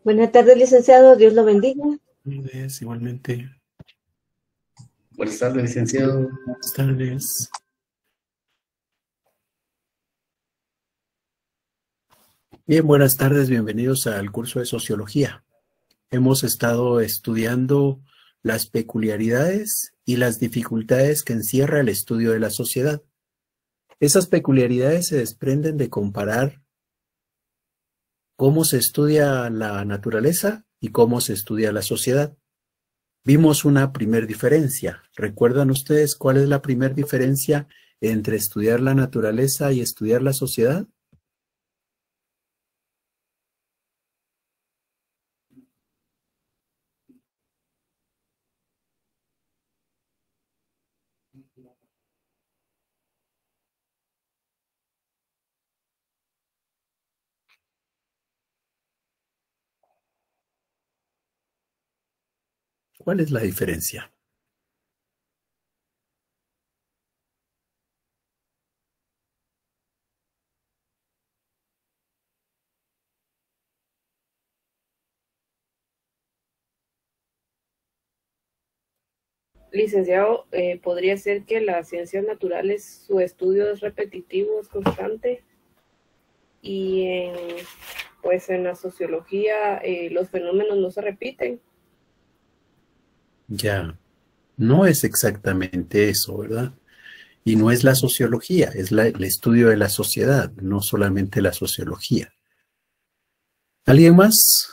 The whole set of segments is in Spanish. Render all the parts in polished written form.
Buenas tardes, licenciado. Dios lo bendiga. Es igualmente. Buenas tardes, licenciado. Buenas tardes. Bien, buenas tardes, bienvenidos al curso de Sociología. Hemos estado estudiando las peculiaridades y las dificultades que encierra el estudio de la sociedad. Esas peculiaridades se desprenden de comparar cómo se estudia la naturaleza y cómo se estudia la sociedad. Vimos una primer diferencia. ¿Recuerdan ustedes cuál es la primer diferencia entre estudiar la naturaleza y estudiar la sociedad? ¿Cuál es la diferencia? Licenciado, podría ser que las ciencias naturales, su estudio es repetitivo, es constante, y pues en la sociología los fenómenos no se repiten. Ya, no es exactamente eso, ¿verdad? Y no es la sociología, es el estudio de la sociedad, no solamente la sociología. ¿Alguien más?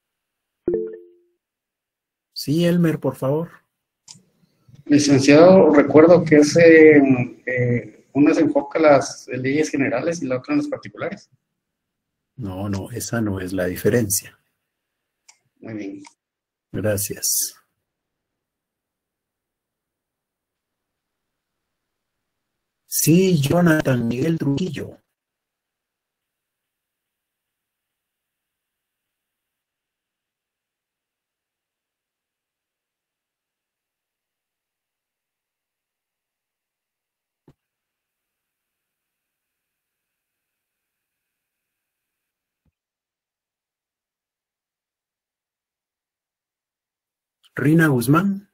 Sí, Elmer, por favor. Licenciado, recuerdo que una se enfoca en las leyes generales y la otra en las particulares. No, esa no es la diferencia. Muy bien. Gracias. Sí, Jonathan Miguel Trujillo. Rina Guzmán.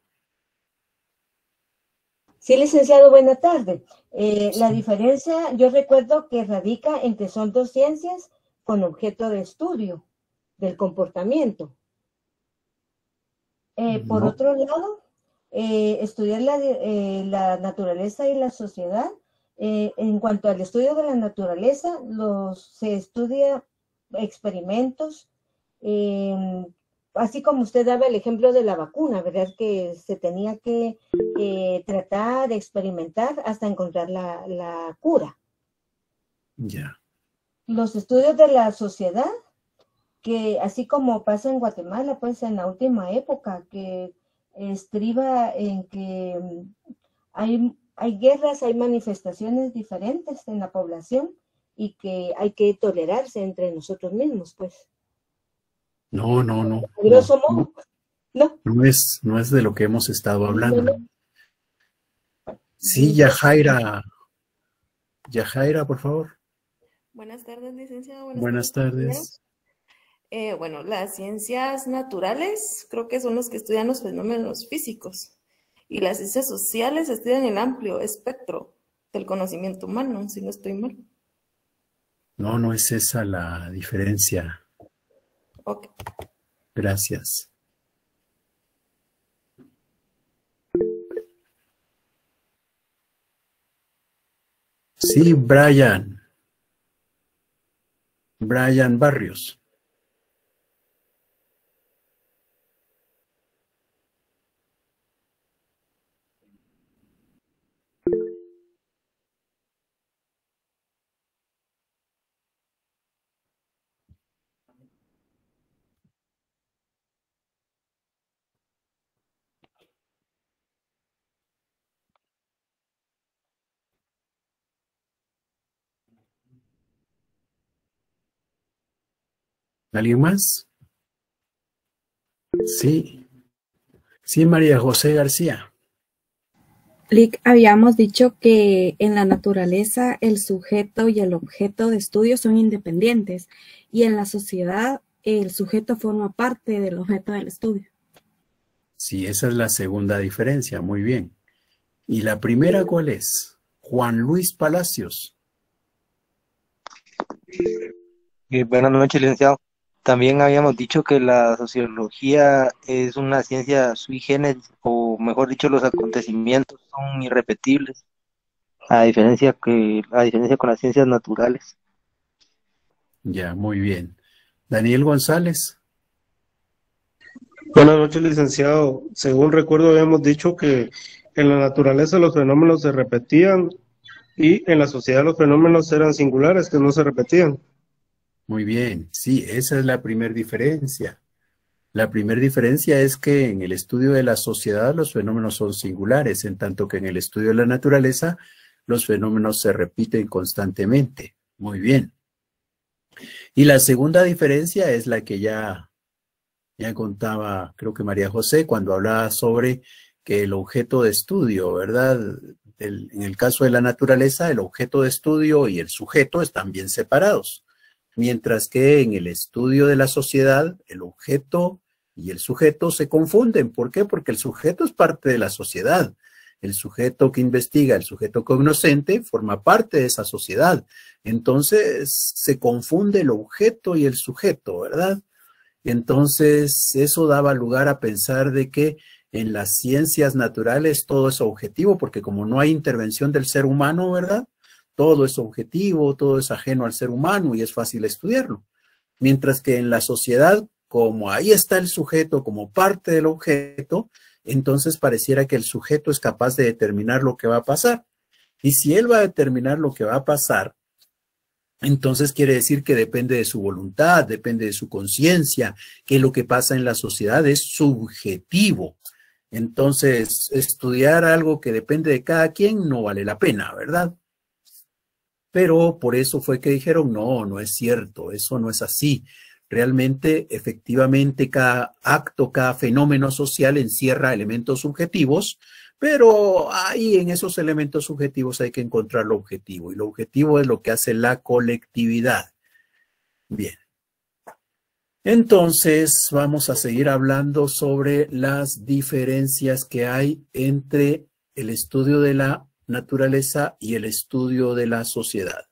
Sí, licenciado, buena tarde. La Sí. diferencia, yo recuerdo que radica en que son dos ciencias con objeto de estudio del comportamiento. Por No, otro lado, estudiar la naturaleza y la sociedad. En cuanto al estudio de la naturaleza, se estudia experimentos, eh, así como usted daba el ejemplo de la vacuna, ¿verdad? Que se tenía que tratar, experimentar hasta encontrar la cura. ya. Los estudios de la sociedad, que así como pasa en Guatemala, pues en la última época, que estriba en que hay guerras, hay manifestaciones diferentes en la población y que hay que tolerarse entre nosotros mismos, pues. A grosso modo, ¿no? No es de lo que hemos estado No, hablando. no. Sí, Yajaira, por favor. Buenas tardes, licenciado. Buenas Buenas tardes, compañeros. tardes. Bueno, las ciencias naturales creo que son los que estudian los fenómenos físicos y las ciencias sociales estudian el amplio espectro del conocimiento humano, si no estoy mal. No es esa la diferencia. Ok. Gracias. Sí, Brian Barrios. ¿Alguien más? Sí, sí, María José García. Lick, habíamos dicho que en la naturaleza el sujeto y el objeto de estudio son independientes y en la sociedad el sujeto forma parte del objeto del estudio. Sí, esa es la segunda diferencia, muy bien. ¿Y la primera cuál es? Juan Luis Palacios. Buenas noches, licenciado. También habíamos dicho que la sociología es una ciencia sui generis, o mejor dicho, los acontecimientos son irrepetibles, a diferencia con las ciencias naturales. Ya, muy bien. Daniel González. Buenas noches, licenciado. Según recuerdo, habíamos dicho que en la naturaleza los fenómenos se repetían y en la sociedad los fenómenos eran singulares, que no se repetían. Muy bien, sí, esa es la primera diferencia. La primera diferencia es que en el estudio de la sociedad los fenómenos son singulares, en tanto que en el estudio de la naturaleza los fenómenos se repiten constantemente. Muy bien. Y la segunda diferencia es la que ya contaba, creo que María José, cuando hablaba sobre que el objeto de estudio, ¿verdad? En el caso de la naturaleza, el objeto de estudio y el sujeto están bien separados. Mientras que en el estudio de la sociedad, el objeto y el sujeto se confunden. ¿Por qué? Porque el sujeto es parte de la sociedad. El sujeto que investiga, el sujeto cognoscente, forma parte de esa sociedad. Entonces, se confunde el objeto y el sujeto, ¿verdad? Entonces, eso daba lugar a pensar de que en las ciencias naturales todo es objetivo, porque como no hay intervención del ser humano, ¿verdad? Todo es objetivo, todo es ajeno al ser humano y es fácil estudiarlo. Mientras que en la sociedad, como ahí está el sujeto como parte del objeto, entonces pareciera que el sujeto es capaz de determinar lo que va a pasar. Y si él va a determinar lo que va a pasar, entonces quiere decir que depende de su voluntad, depende de su conciencia, que lo que pasa en la sociedad es subjetivo. Entonces, estudiar algo que depende de cada quien no vale la pena, ¿verdad? Pero por eso fue que dijeron, no, no es cierto, eso no es así. Realmente, efectivamente, cada acto, cada fenómeno social encierra elementos subjetivos, pero ahí en esos elementos subjetivos hay que encontrar lo objetivo, y lo objetivo es lo que hace la colectividad. Bien. Entonces, vamos a seguir hablando sobre las diferencias que hay entre el estudio de la naturaleza y el estudio de la sociedad.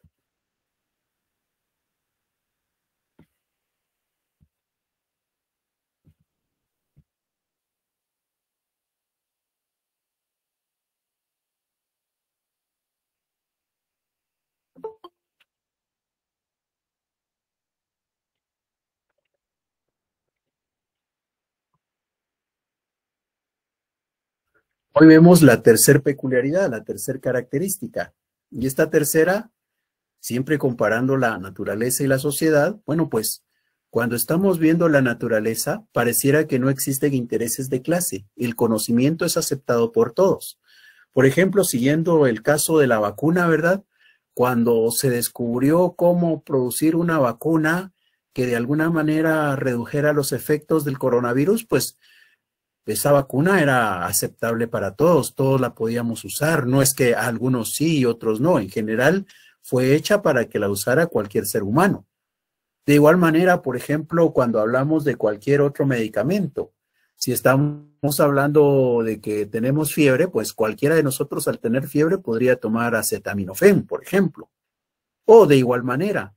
Hoy vemos la tercera peculiaridad, la tercera característica. Y esta tercera, siempre comparando la naturaleza y la sociedad, bueno, pues cuando estamos viendo la naturaleza, pareciera que no existen intereses de clase. El conocimiento es aceptado por todos. Por ejemplo, siguiendo el caso de la vacuna, ¿verdad? Cuando se descubrió cómo producir una vacuna que de alguna manera redujera los efectos del coronavirus, pues esa vacuna era aceptable para todos, todos la podíamos usar, no es que algunos sí y otros no, en general fue hecha para que la usara cualquier ser humano. De igual manera, por ejemplo, cuando hablamos de cualquier otro medicamento, si estamos hablando de que tenemos fiebre, pues cualquiera de nosotros al tener fiebre podría tomar acetaminofén, por ejemplo. O de igual manera,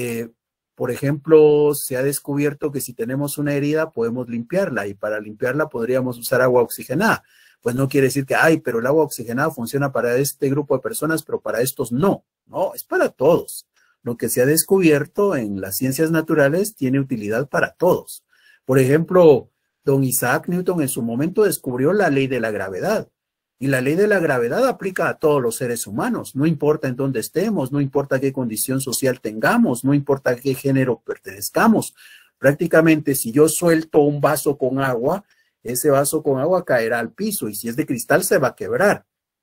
por ejemplo, se ha descubierto que si tenemos una herida podemos limpiarla y para limpiarla podríamos usar agua oxigenada. Pues no quiere decir que, ay, pero el agua oxigenada funciona para este grupo de personas, pero para estos no. No, es para todos. Lo que se ha descubierto en las ciencias naturales tiene utilidad para todos. Por ejemplo, don Isaac Newton en su momento descubrió la ley de la gravedad. Y la ley de la gravedad aplica a todos los seres humanos, no importa en dónde estemos, no importa qué condición social tengamos, no importa a qué género pertenezcamos. Prácticamente si yo suelto un vaso con agua, ese vaso con agua caerá al piso y si es de cristal se va a quebrar.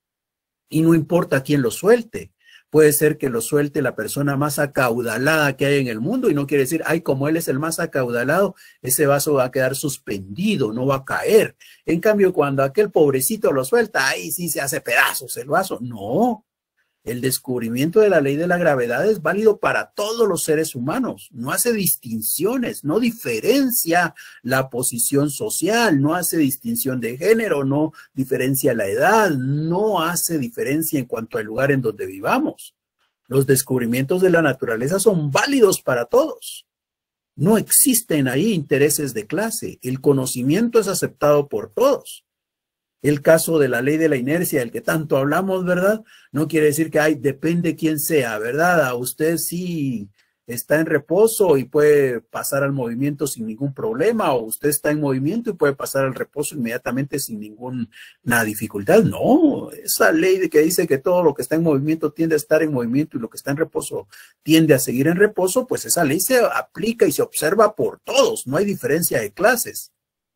Y no importa quién lo suelte. Puede ser que lo suelte la persona más acaudalada que hay en el mundo y no quiere decir, ay, como él es el más acaudalado, ese vaso va a quedar suspendido, no va a caer. En cambio, cuando aquel pobrecito lo suelta, ahí sí se hace pedazos el vaso. No, El descubrimiento de la ley de la gravedad es válido para todos los seres humanos. No hace distinciones, no diferencia la posición social, no hace distinción de género, no diferencia la edad, no hace diferencia en cuanto al lugar en donde vivamos. Los descubrimientos de la naturaleza son válidos para todos. No existen ahí intereses de clase. El conocimiento es aceptado por todos. El caso de la ley de la inercia, del que tanto hablamos, ¿verdad? No quiere decir que depende quién sea, ¿verdad? A usted sí está en reposo y puede pasar al movimiento sin ningún problema, o usted está en movimiento y puede pasar al reposo inmediatamente sin ninguna dificultad. No, esa ley de que dice que todo lo que está en movimiento tiende a estar en movimiento y lo que está en reposo tiende a seguir en reposo, pues esa ley se aplica y se observa por todos, no hay diferencia de clases.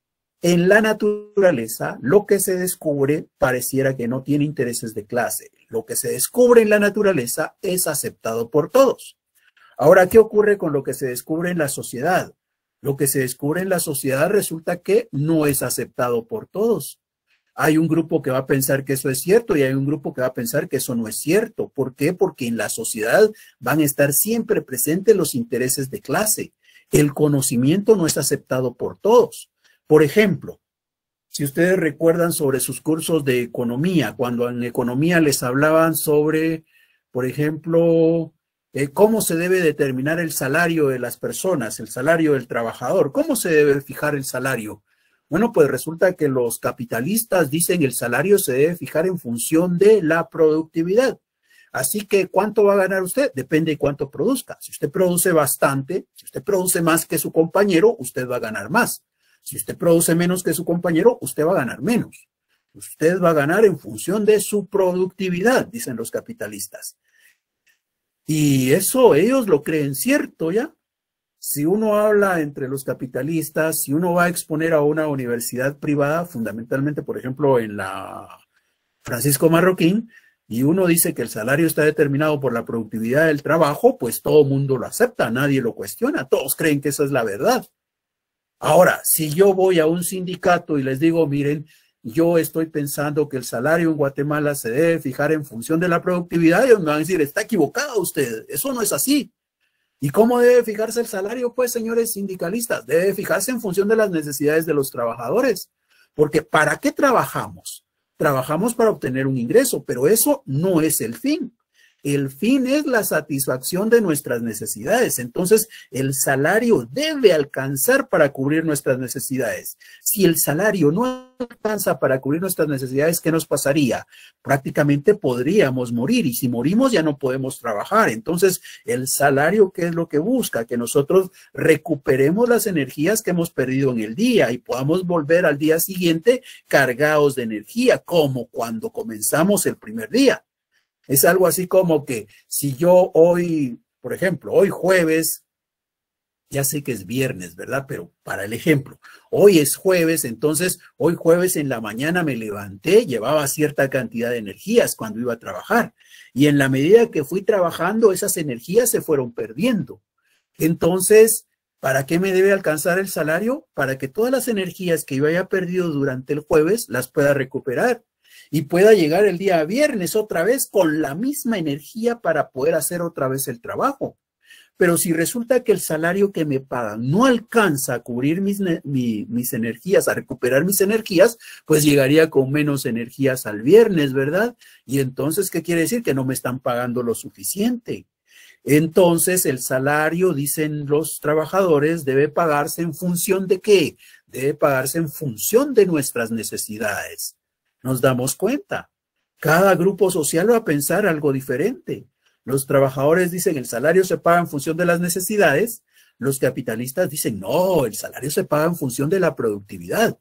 En la naturaleza, lo que se descubre pareciera que no tiene intereses de clase. Lo que se descubre en la naturaleza es aceptado por todos. Ahora, ¿qué ocurre con lo que se descubre en la sociedad? Lo que se descubre en la sociedad resulta que no es aceptado por todos. Hay un grupo que va a pensar que eso es cierto y hay un grupo que va a pensar que eso no es cierto. ¿Por qué? Porque en la sociedad van a estar siempre presentes los intereses de clase. El conocimiento no es aceptado por todos. Por ejemplo, si ustedes recuerdan sobre sus cursos de economía, cuando en economía les hablaban sobre, por ejemplo, cómo se debe determinar el salario de las personas, el salario del trabajador, cómo se debe fijar el salario. Bueno, pues resulta que los capitalistas dicen el salario se debe fijar en función de la productividad. Así que, ¿cuánto va a ganar usted? Depende de cuánto produzca. Si usted produce bastante, si usted produce más que su compañero, usted va a ganar más. Si usted produce menos que su compañero, usted va a ganar menos. Usted va a ganar en función de su productividad, dicen los capitalistas. Y eso ellos lo creen cierto, ¿ya? Si uno habla entre los capitalistas, si uno va a exponer a una universidad privada, fundamentalmente, por ejemplo, en la Francisco Marroquín, y uno dice que el salario está determinado por la productividad del trabajo, pues todo el mundo lo acepta, nadie lo cuestiona, todos creen que esa es la verdad. Ahora, si yo voy a un sindicato y les digo, miren, yo estoy pensando que el salario en Guatemala se debe fijar en función de la productividad, ellos me van a decir, está equivocado usted, eso no es así. ¿Y cómo debe fijarse el salario? Pues, señores sindicalistas, debe fijarse en función de las necesidades de los trabajadores. Porque ¿para qué trabajamos? Trabajamos para obtener un ingreso, pero eso no es el fin. El fin es la satisfacción de nuestras necesidades. Entonces, el salario debe alcanzar para cubrir nuestras necesidades. Si el salario no alcanza para cubrir nuestras necesidades, ¿qué nos pasaría? Prácticamente podríamos morir y si morimos ya no podemos trabajar. Entonces, el salario, ¿qué es lo que busca? Que nosotros recuperemos las energías que hemos perdido en el día y podamos volver al día siguiente cargados de energía, como cuando comenzamos el primer día. Es algo así como que si yo hoy, por ejemplo, hoy jueves, ya sé que es viernes, ¿verdad? Pero para el ejemplo, hoy es jueves, entonces hoy jueves en la mañana me levanté, llevaba cierta cantidad de energías cuando iba a trabajar. Y en la medida que fui trabajando, esas energías se fueron perdiendo. Entonces, ¿para qué me debe alcanzar el salario? Para que todas las energías que yo haya perdido durante el jueves las pueda recuperar. Y pueda llegar el día viernes otra vez con la misma energía para poder hacer otra vez el trabajo. Pero si resulta que el salario que me pagan no alcanza a cubrir mis energías, a recuperar mis energías, pues llegaría con menos energías al viernes, ¿verdad? Y entonces, ¿qué quiere decir? Que no me están pagando lo suficiente. Entonces, el salario, dicen los trabajadores, debe pagarse en función de ¿qué? Debe pagarse en función de nuestras necesidades. Nos damos cuenta. Cada grupo social va a pensar algo diferente. Los trabajadores dicen el salario se paga en función de las necesidades. Los capitalistas dicen no, el salario se paga en función de la productividad.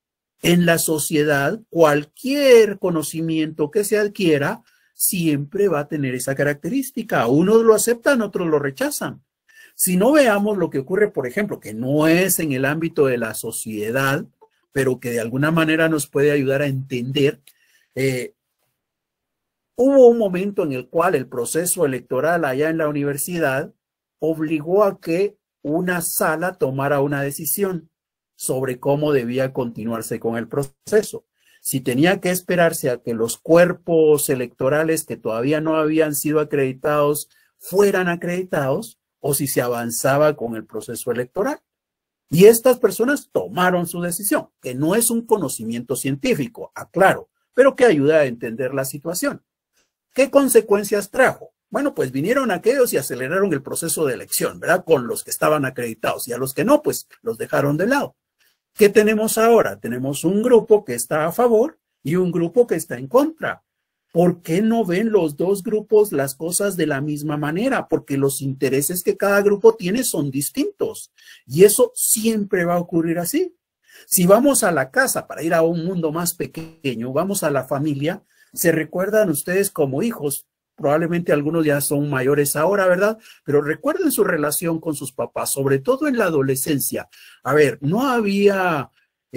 En la sociedad, cualquier conocimiento que se adquiera siempre va a tener esa característica. Unos lo aceptan, otros lo rechazan. Si no veamos lo que ocurre, por ejemplo, que no es en el ámbito de la sociedad, pero que de alguna manera nos puede ayudar a entender. Hubo un momento en el cual el proceso electoral allá en la universidad obligó a que una sala tomara una decisión sobre cómo debía continuarse con el proceso. si tenía que esperarse a que los cuerpos electorales que todavía no habían sido acreditados fueran acreditados o si se avanzaba con el proceso electoral. Y estas personas tomaron su decisión, que no es un conocimiento científico, aclaro, pero que ayuda a entender la situación. ¿Qué consecuencias trajo? Bueno, pues vinieron aquellos y aceleraron el proceso de elección, ¿verdad? Con los que estaban acreditados, y a los que no, pues los dejaron de lado. ¿Qué tenemos ahora? Tenemos un grupo que está a favor y un grupo que está en contra. ¿Por qué no ven los dos grupos las cosas de la misma manera? Porque los intereses que cada grupo tiene son distintos. Y eso siempre va a ocurrir así. Si vamos a la casa para ir a un mundo más pequeño, vamos a la familia, se recuerdan ustedes como hijos. Probablemente algunos ya son mayores ahora, ¿verdad? Pero recuerden su relación con sus papás, sobre todo en la adolescencia. A ver, no había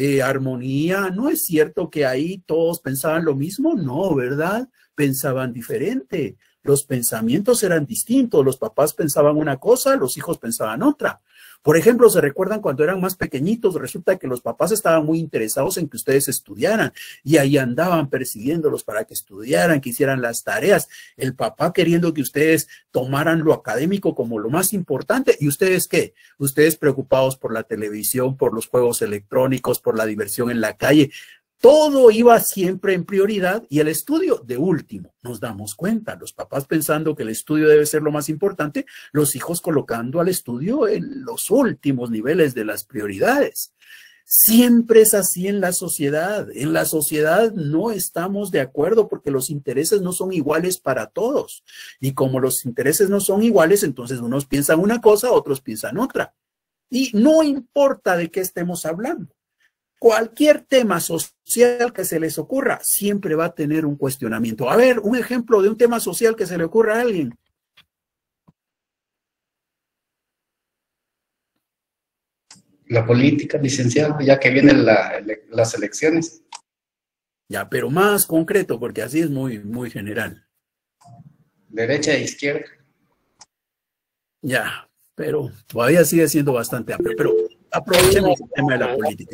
armonía, ¿no es cierto que ahí todos pensaban lo mismo? No, ¿verdad? Pensaban diferente. Los pensamientos eran distintos. Los papás pensaban una cosa, los hijos pensaban otra. Por ejemplo, ¿se recuerdan cuando eran más pequeñitos? Resulta que los papás estaban muy interesados en que ustedes estudiaran y ahí andaban persiguiéndolos para que estudiaran, que hicieran las tareas. El papá queriendo que ustedes tomaran lo académico como lo más importante. ¿Y ustedes qué? Ustedes preocupados por la televisión, por los juegos electrónicos, por la diversión en la calle. Todo iba siempre en prioridad y el estudio de último. Nos damos cuenta, los papás pensando que el estudio debe ser lo más importante, los hijos colocando al estudio en los últimos niveles de las prioridades. Siempre es así en la sociedad. En la sociedad no estamos de acuerdo porque los intereses no son iguales para todos. Y como los intereses no son iguales, entonces unos piensan una cosa, otros piensan otra. Y no importa de qué estemos hablando. Cualquier tema social que se les ocurra siempre va a tener un cuestionamiento. A ver, un ejemplo de un tema social que se le ocurra a alguien. La política, licenciado, ya que vienen las elecciones. Ya, pero más concreto, porque así es muy general. Derecha e izquierda. Ya, pero todavía sigue siendo bastante amplio. Pero aprovechemos el tema de la política.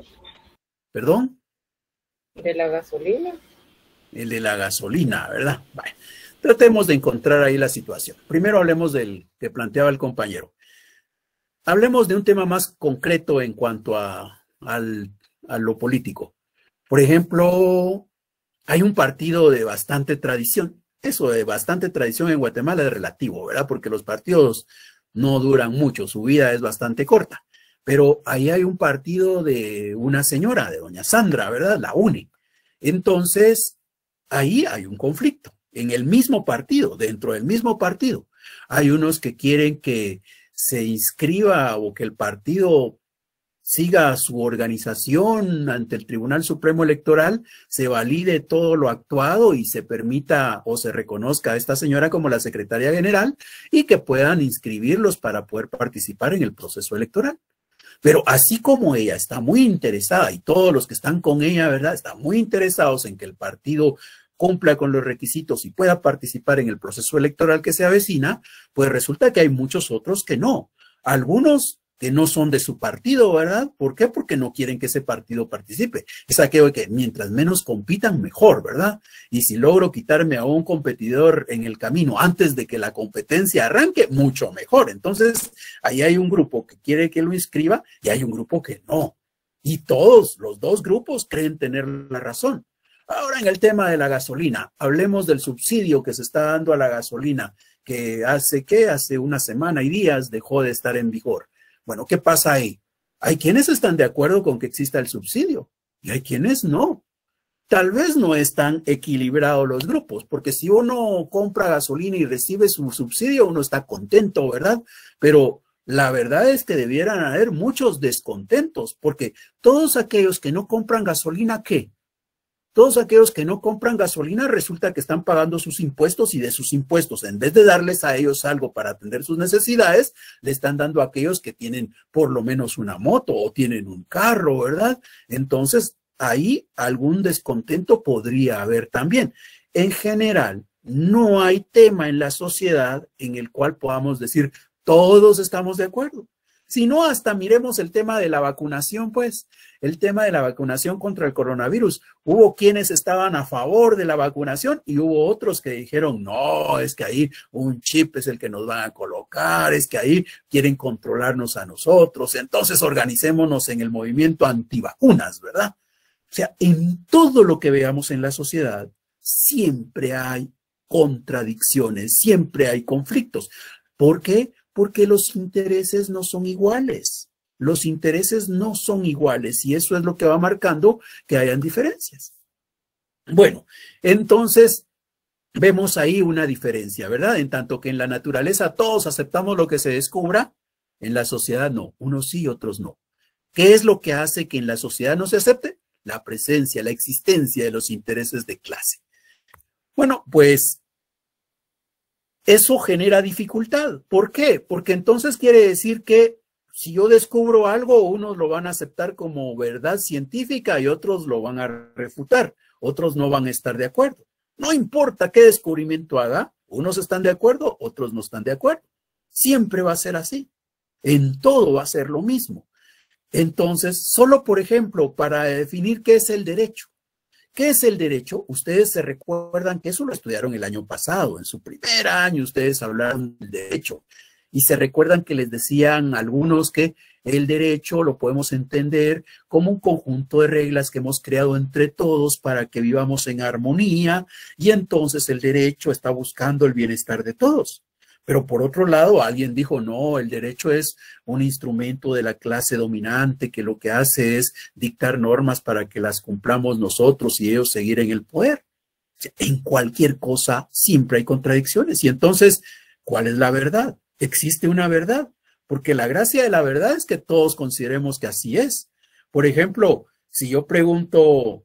¿Perdón? ¿De la gasolina? El de la gasolina, ¿verdad? Bueno, tratemos de encontrar ahí la situación. Primero hablemos del que planteaba el compañero. Hablemos de un tema más concreto en cuanto a lo político. Por ejemplo, hay un partido de bastante tradición. Eso de bastante tradición en Guatemala es relativo, ¿verdad? Porque los partidos no duran mucho, su vida es bastante corta. Pero ahí hay un partido de una señora, de doña Sandra, ¿verdad? La UNE. Entonces, ahí hay un conflicto. En el mismo partido, dentro del mismo partido, hay unos que quieren que se inscriba o que el partido siga su organización ante el Tribunal Supremo Electoral, se valide todo lo actuado y se permita o se reconozca a esta señora como la secretaria general y que puedan inscribirlos para poder participar en el proceso electoral. Pero así como ella está muy interesada y todos los que están con ella, ¿verdad? Están muy interesados en que el partido cumpla con los requisitos y pueda participar en el proceso electoral que se avecina, pues resulta que hay muchos otros que no. Algunos que no son de su partido, ¿verdad? ¿Por qué? Porque no quieren que ese partido participe. Es aquello que mientras menos compitan, mejor, ¿verdad? Y si logro quitarme a un competidor en el camino antes de que la competencia arranque, mucho mejor. Entonces, ahí hay un grupo que quiere que lo inscriba y hay un grupo que no. Y todos, los dos grupos, creen tener la razón. Ahora, en el tema de la gasolina, hablemos del subsidio que se está dando a la gasolina, que hace una semana y días dejó de estar en vigor. Bueno, ¿qué pasa ahí? Hay quienes están de acuerdo con que exista el subsidio y hay quienes no. Tal vez no están equilibrados los grupos, porque si uno compra gasolina y recibe su subsidio, uno está contento, ¿verdad? Pero la verdad es que debieran haber muchos descontentos, porque todos aquellos que no compran gasolina, ¿qué? Todos aquellos que no compran gasolina resulta que están pagando sus impuestos y de sus impuestos, en vez de darles a ellos algo para atender sus necesidades, le están dando a aquellos que tienen por lo menos una moto o tienen un carro, ¿verdad? Entonces, ahí algún descontento podría haber también. En general, no hay tema en la sociedad en el cual podamos decir todos estamos de acuerdo. Si no, hasta miremos el tema de la vacunación, pues, el tema de la vacunación contra el coronavirus. Hubo quienes estaban a favor de la vacunación y hubo otros que dijeron, no, es que ahí un chip es el que nos van a colocar, es que ahí quieren controlarnos a nosotros. Entonces organicémonos en el movimiento antivacunas, ¿verdad? O sea, en todo lo que veamos en la sociedad, siempre hay contradicciones, siempre hay conflictos. ¿Por qué? Porque los intereses no son iguales. Los intereses no son iguales y eso es lo que va marcando que hayan diferencias. Bueno, entonces vemos ahí una diferencia, ¿verdad? En tanto que en la naturaleza todos aceptamos lo que se descubra, en la sociedad no, unos sí, otros no. ¿Qué es lo que hace que en la sociedad no se acepte? La presencia, la existencia de los intereses de clase. Bueno, pues eso genera dificultad. ¿Por qué? Porque entonces quiere decir que si yo descubro algo, unos lo van a aceptar como verdad científica y otros lo van a refutar. Otros no van a estar de acuerdo. No importa qué descubrimiento haga, unos están de acuerdo, otros no están de acuerdo. Siempre va a ser así. En todo va a ser lo mismo. Entonces, solo por ejemplo, para definir qué es el derecho. ¿Qué es el derecho? Ustedes se recuerdan que eso lo estudiaron el año pasado. En su primer año ustedes hablaron del derecho. Y se recuerdan que les decían algunos que el derecho lo podemos entender como un conjunto de reglas que hemos creado entre todos para que vivamos en armonía. Y entonces el derecho está buscando el bienestar de todos. Pero por otro lado, alguien dijo, no, el derecho es un instrumento de la clase dominante que lo que hace es dictar normas para que las cumplamos nosotros y ellos seguir en el poder. O sea, en cualquier cosa siempre hay contradicciones. Y entonces, ¿cuál es la verdad? ¿Existe una verdad? Porque la gracia de la verdad es que todos consideremos que así es. Por ejemplo, si yo pregunto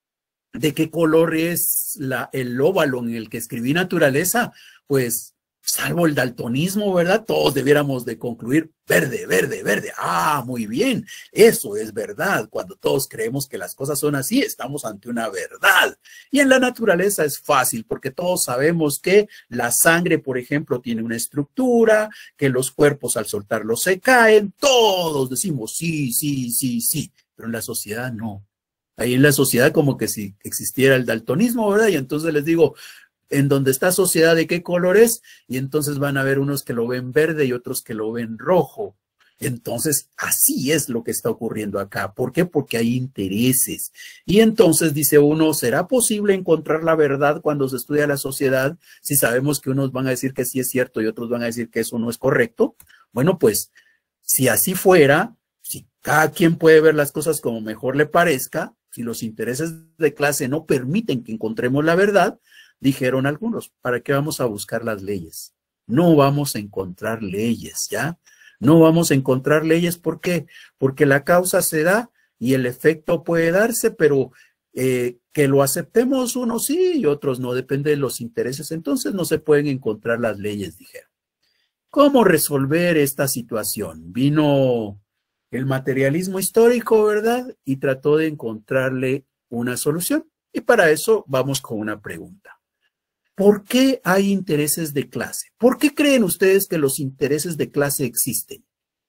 de qué color es el óvalo en el que escribí naturaleza, pues salvo el daltonismo, ¿verdad? Todos debiéramos de concluir verde, verde, verde. Ah, muy bien, eso es verdad. Cuando todos creemos que las cosas son así, estamos ante una verdad. Y en la naturaleza es fácil porque todos sabemos que la sangre, por ejemplo, tiene una estructura, que los cuerpos al soltarlo se caen. Todos decimos sí, sí, sí, sí, pero en la sociedad no. Ahí en la sociedad como que si existiera el daltonismo, ¿verdad? Y entonces les digo, en donde está sociedad, ¿de qué color es? Y entonces van a ver unos que lo ven verde y otros que lo ven rojo. Entonces, así es lo que está ocurriendo acá. ¿Por qué? Porque hay intereses. Y entonces dice uno, ¿será posible encontrar la verdad cuando se estudia la sociedad si sabemos que unos van a decir que sí es cierto y otros van a decir que eso no es correcto? Bueno, pues, si así fuera, si cada quien puede ver las cosas como mejor le parezca, si los intereses de clase no permiten que encontremos la verdad, dijeron algunos, ¿para qué vamos a buscar las leyes? No vamos a encontrar leyes, ¿ya? No vamos a encontrar leyes, ¿por qué? Porque la causa se da y el efecto puede darse, pero que lo aceptemos unos sí y otros no, depende de los intereses, entonces no se pueden encontrar las leyes, dijeron. ¿Cómo resolver esta situación? Vino el materialismo histórico, ¿verdad? Y trató de encontrarle una solución. Y para eso vamos con una pregunta. ¿Por qué hay intereses de clase? ¿Por qué creen ustedes que los intereses de clase existen?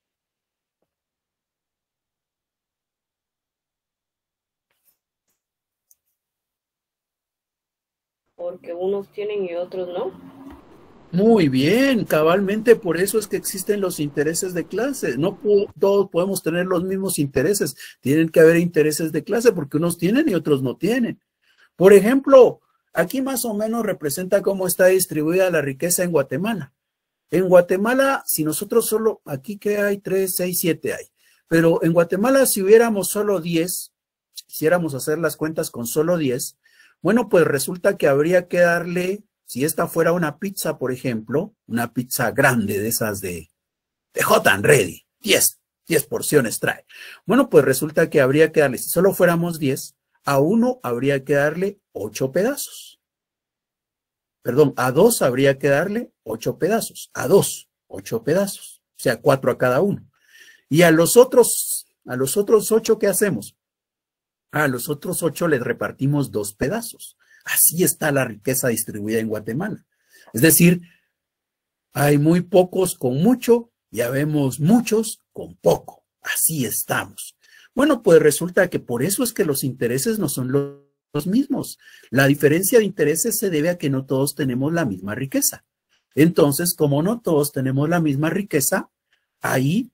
Porque unos tienen y otros no. Muy bien, cabalmente por eso es que existen los intereses de clase. No todos podemos tener los mismos intereses. Tienen que haber intereses de clase porque unos tienen y otros no tienen. Por ejemplo, aquí más o menos representa cómo está distribuida la riqueza en Guatemala. En Guatemala, si nosotros solo, aquí que hay 3, 6, 7 hay, pero en Guatemala si hubiéramos solo 10, si quisiéramos hacer las cuentas con solo 10, bueno, pues resulta que habría que darle, si esta fuera una pizza, por ejemplo, una pizza grande de esas de Hot and Ready, 10 porciones trae. Bueno, pues resulta que habría que darle, si solo fuéramos 10, a uno habría que darle 8 pedazos. Perdón, a 2 habría que darle 8 pedazos. A 2, 8 pedazos. O sea, 4 a cada uno. Y a los otros 8, ¿qué hacemos? A los otros 8 les repartimos 2 pedazos. Así está la riqueza distribuida en Guatemala. Es decir, hay muy pocos con mucho Ya vemos muchos con poco. Así estamos. Bueno, pues resulta que por eso es que los intereses no son los mismos. La diferencia de intereses se debe a que no todos tenemos la misma riqueza. Entonces, como no todos tenemos la misma riqueza, ahí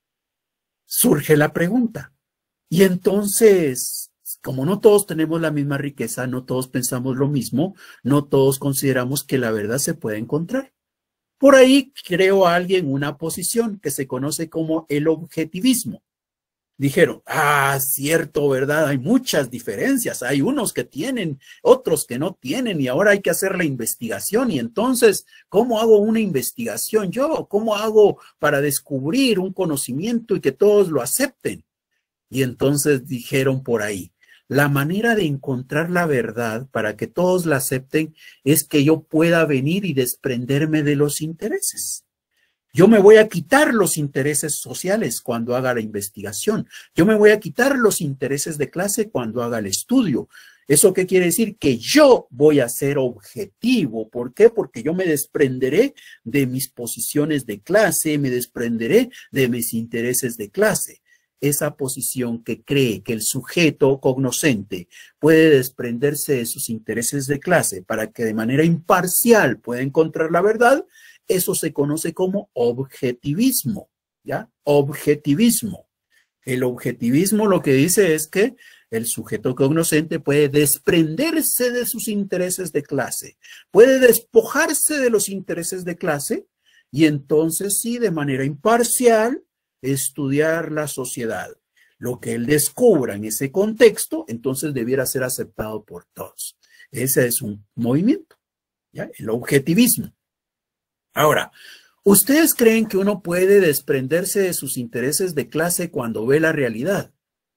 surge la pregunta. Y entonces, como no todos tenemos la misma riqueza, no todos pensamos lo mismo, no todos consideramos que la verdad se puede encontrar. Por ahí creó alguien una posición que se conoce como el objetivismo. Dijeron, cierto, ¿verdad? Hay muchas diferencias. Hay unos que tienen, otros que no tienen, y ahora hay que hacer la investigación. Y entonces, ¿cómo hago una investigación yo? ¿Cómo hago para descubrir un conocimiento y que todos lo acepten? Y entonces dijeron por ahí, la manera de encontrar la verdad para que todos la acepten es que yo pueda venir y desprenderme de los intereses. Yo me voy a quitar los intereses sociales cuando haga la investigación. Yo me voy a quitar los intereses de clase cuando haga el estudio. ¿Eso qué quiere decir? Que yo voy a ser objetivo. ¿Por qué? Porque yo me desprenderé de mis posiciones de clase, me desprenderé de mis intereses de clase. Esa posición que cree que el sujeto cognoscente puede desprenderse de sus intereses de clase para que de manera imparcial pueda encontrar la verdad, eso se conoce como objetivismo, ¿ya? Objetivismo. El objetivismo lo que dice es que el sujeto cognoscente puede desprenderse de sus intereses de clase, puede despojarse de los intereses de clase y entonces sí, de manera imparcial, estudiar la sociedad. Lo que él descubra en ese contexto, entonces debiera ser aceptado por todos. Ese es un movimiento, ¿ya? El objetivismo. Ahora, ¿ustedes creen que uno puede desprenderse de sus intereses de clase cuando ve la realidad?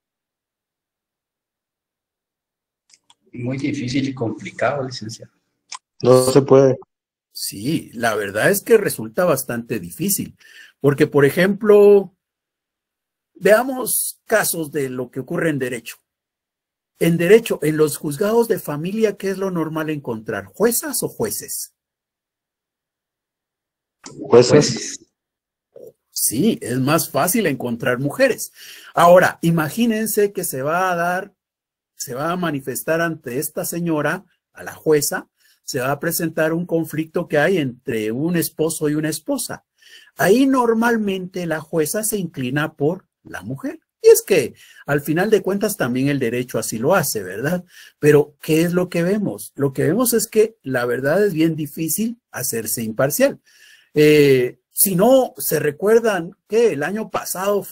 Muy difícil y complicado, licenciado. No se puede. Sí, la verdad es que resulta bastante difícil, porque, por ejemplo, veamos casos de lo que ocurre en derecho. En derecho, en los juzgados de familia, ¿qué es lo normal encontrar? ¿Juezas o jueces? Jueces. Sí, es más fácil encontrar mujeres. Ahora, imagínense que se va a manifestar ante esta señora, a la jueza, se va a presentar un conflicto que hay entre un esposo y una esposa. Ahí normalmente la jueza se inclina por la mujer. Y es que al final de cuentas también el derecho así lo hace, ¿verdad? Pero ¿qué es lo que vemos? Lo que vemos es que la verdad es bien difícil hacerse imparcial. Si no se recuerdan que el año pasado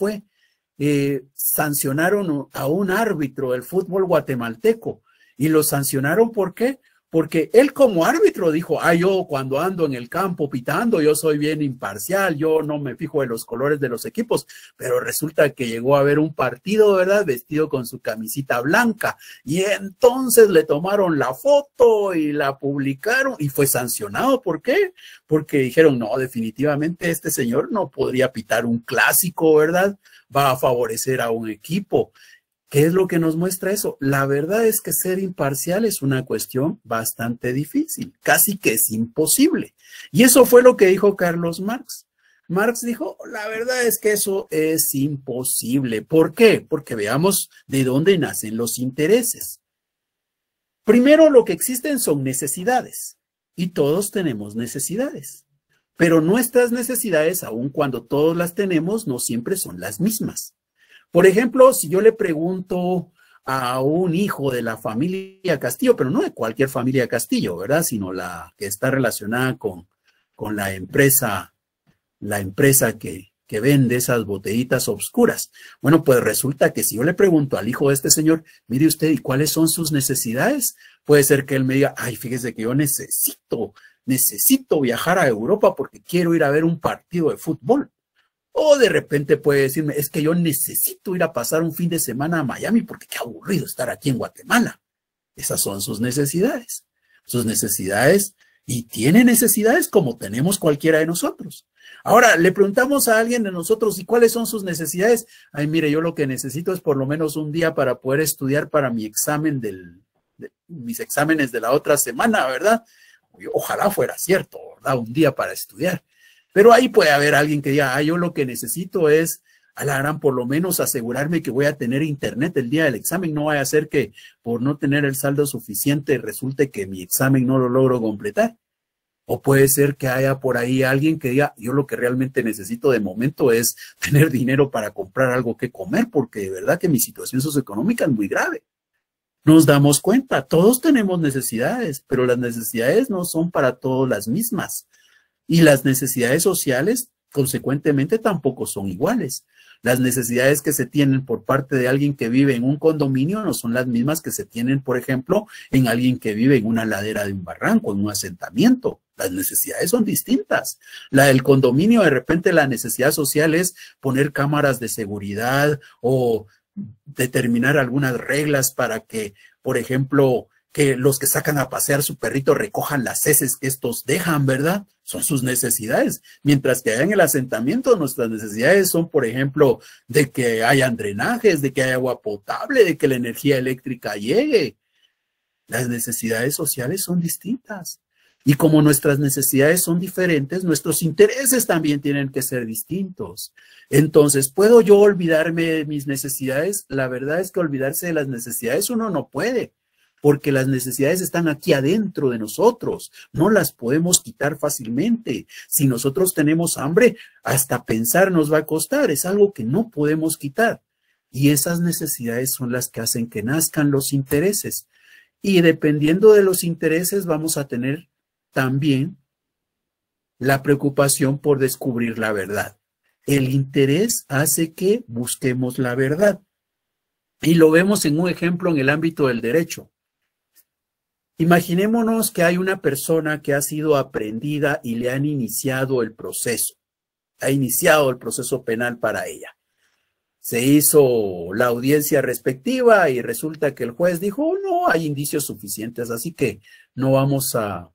sancionaron a un árbitro del fútbol guatemalteco y lo sancionaron ¿por qué? Porque él como árbitro dijo, yo cuando ando en el campo pitando, yo soy bien imparcial, yo no me fijo en los colores de los equipos, pero resulta que llegó a ver un partido, ¿verdad? Vestido con su camisita blanca y entonces le tomaron la foto y la publicaron y fue sancionado. ¿Por qué? Porque dijeron, no, definitivamente este señor no podría pitar un clásico, ¿verdad? Va a favorecer a un equipo. ¿Qué es lo que nos muestra eso? La verdad es que ser imparcial es una cuestión bastante difícil, casi que es imposible. Y eso fue lo que dijo Carlos Marx. Marx dijo, la verdad es que eso es imposible. ¿Por qué? Porque veamos de dónde nacen los intereses. Primero, lo que existen son necesidades, y todos tenemos necesidades. Pero nuestras necesidades, aun cuando todos las tenemos, no siempre son las mismas. Por ejemplo, si yo le pregunto a un hijo de la familia Castillo, pero no de cualquier familia Castillo, ¿verdad? Sino la que está relacionada con la empresa que vende esas botellitas obscuras. Bueno, pues resulta que si yo le pregunto al hijo de este señor, mire usted, ¿y cuáles son sus necesidades? Puede ser que él me diga, fíjese que yo necesito viajar a Europa porque quiero ir a ver un partido de fútbol. O de repente puede decirme, es que yo necesito ir a pasar un fin de semana a Miami porque qué aburrido estar aquí en Guatemala. Esas son sus necesidades. Sus necesidades, y tiene necesidades como tenemos cualquiera de nosotros. Ahora, le preguntamos a alguien de nosotros, ¿y cuáles son sus necesidades? Mire, yo lo que necesito es por lo menos un día para poder estudiar para mi examen mis exámenes de la otra semana, ¿verdad? Ojalá fuera cierto, ¿verdad? Un día para estudiar. Pero ahí puede haber alguien que diga, yo lo que necesito es, a la gran, por lo menos asegurarme que voy a tener internet el día del examen. No vaya a ser que por no tener el saldo suficiente resulte que mi examen no lo logro completar. O puede ser que haya por ahí alguien que diga, yo lo que realmente necesito de momento es tener dinero para comprar algo que comer, porque de verdad que mi situación socioeconómica es muy grave. Nos damos cuenta, todos tenemos necesidades, pero las necesidades no son para todos las mismas. Y las necesidades sociales, consecuentemente, tampoco son iguales. Las necesidades que se tienen por parte de alguien que vive en un condominio no son las mismas que se tienen, por ejemplo, en alguien que vive en una ladera de un barranco, en un asentamiento. Las necesidades son distintas. La del condominio, de repente, la necesidad social es poner cámaras de seguridad o determinar algunas reglas para que, por ejemplo, que los que sacan a pasear su perrito recojan las heces que estos dejan, ¿verdad? Son sus necesidades. Mientras que allá en el asentamiento nuestras necesidades son, por ejemplo, de que hayan drenajes, de que haya agua potable, de que la energía eléctrica llegue. Las necesidades sociales son distintas. Y como nuestras necesidades son diferentes, nuestros intereses también tienen que ser distintos. Entonces, ¿puedo yo olvidarme de mis necesidades? La verdad es que olvidarse de las necesidades uno no puede, porque las necesidades están aquí adentro de nosotros, no las podemos quitar fácilmente. Si nosotros tenemos hambre, hasta pensar nos va a costar, es algo que no podemos quitar. Y esas necesidades son las que hacen que nazcan los intereses. Y dependiendo de los intereses vamos a tener también la preocupación por descubrir la verdad. El interés hace que busquemos la verdad. Y lo vemos en un ejemplo en el ámbito del derecho. Imaginémonos que hay una persona que ha sido aprehendida y le han iniciado el proceso. Ha iniciado el proceso penal para ella. Se hizo la audiencia respectiva y resulta que el juez dijo, no hay indicios suficientes, así que no vamos a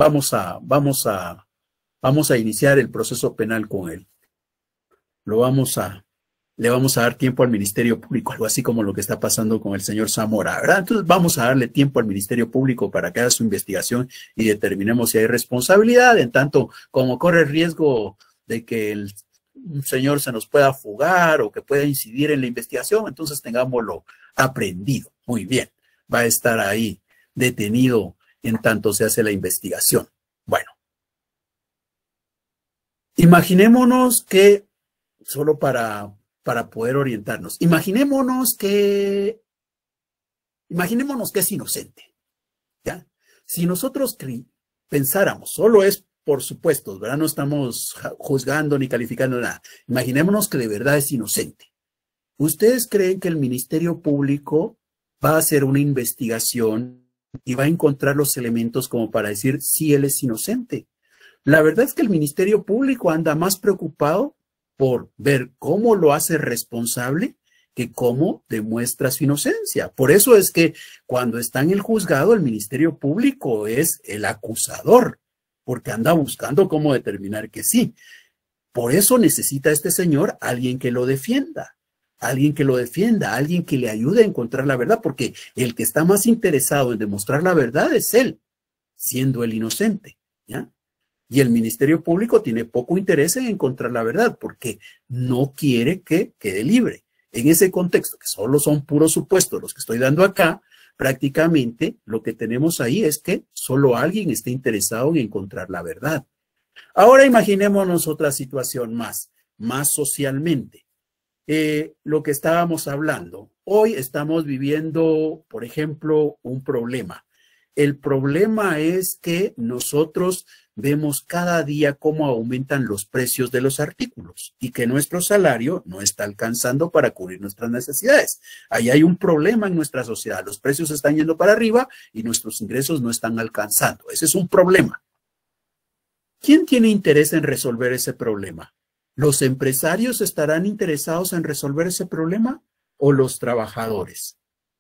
iniciar el proceso penal con él. Le vamos a dar tiempo al Ministerio Público, algo así como lo que está pasando con el señor Zamora, ¿verdad? Entonces vamos a darle tiempo al Ministerio Público para que haga su investigación y determinemos si hay responsabilidad, en tanto como corre el riesgo de que un señor se nos pueda fugar o que pueda incidir en la investigación, entonces tengámoslo aprendido. Muy bien, va a estar ahí detenido en tanto se hace la investigación. Bueno, imaginémonos que, solo para poder orientarnos, imaginémonos que es inocente, ¿ya? Si nosotros pensáramos, solo es por supuesto, ¿verdad? No estamos juzgando ni calificando nada. Imaginémonos que de verdad es inocente. ¿Ustedes creen que el Ministerio Público va a hacer una investigación y va a encontrar los elementos como para decir si él es inocente? La verdad es que el Ministerio Público anda más preocupado por ver cómo lo hace responsable que cómo demuestra su inocencia. Por eso es que cuando está en el juzgado, el Ministerio Público es el acusador, porque anda buscando cómo determinar que sí. Por eso necesita este señor alguien que lo defienda, alguien que le ayude a encontrar la verdad, porque el que está más interesado en demostrar la verdad es él, siendo el inocente, ¿ya? Y el Ministerio Público tiene poco interés en encontrar la verdad, porque no quiere que quede libre. En ese contexto, que solo son puros supuestos los que estoy dando acá, prácticamente lo que tenemos ahí es que solo alguien esté interesado en encontrar la verdad. Ahora imaginémonos otra situación más socialmente. Lo que estábamos hablando. Hoy estamos viviendo, por ejemplo, un problema. El problema es que nosotros vemos cada día cómo aumentan los precios de los artículos y que nuestro salario no está alcanzando para cubrir nuestras necesidades. Ahí hay un problema en nuestra sociedad. Los precios están yendo para arriba y nuestros ingresos no están alcanzando. Ese es un problema. ¿Quién tiene interés en resolver ese problema? ¿Los empresarios estarán interesados en resolver ese problema o los trabajadores?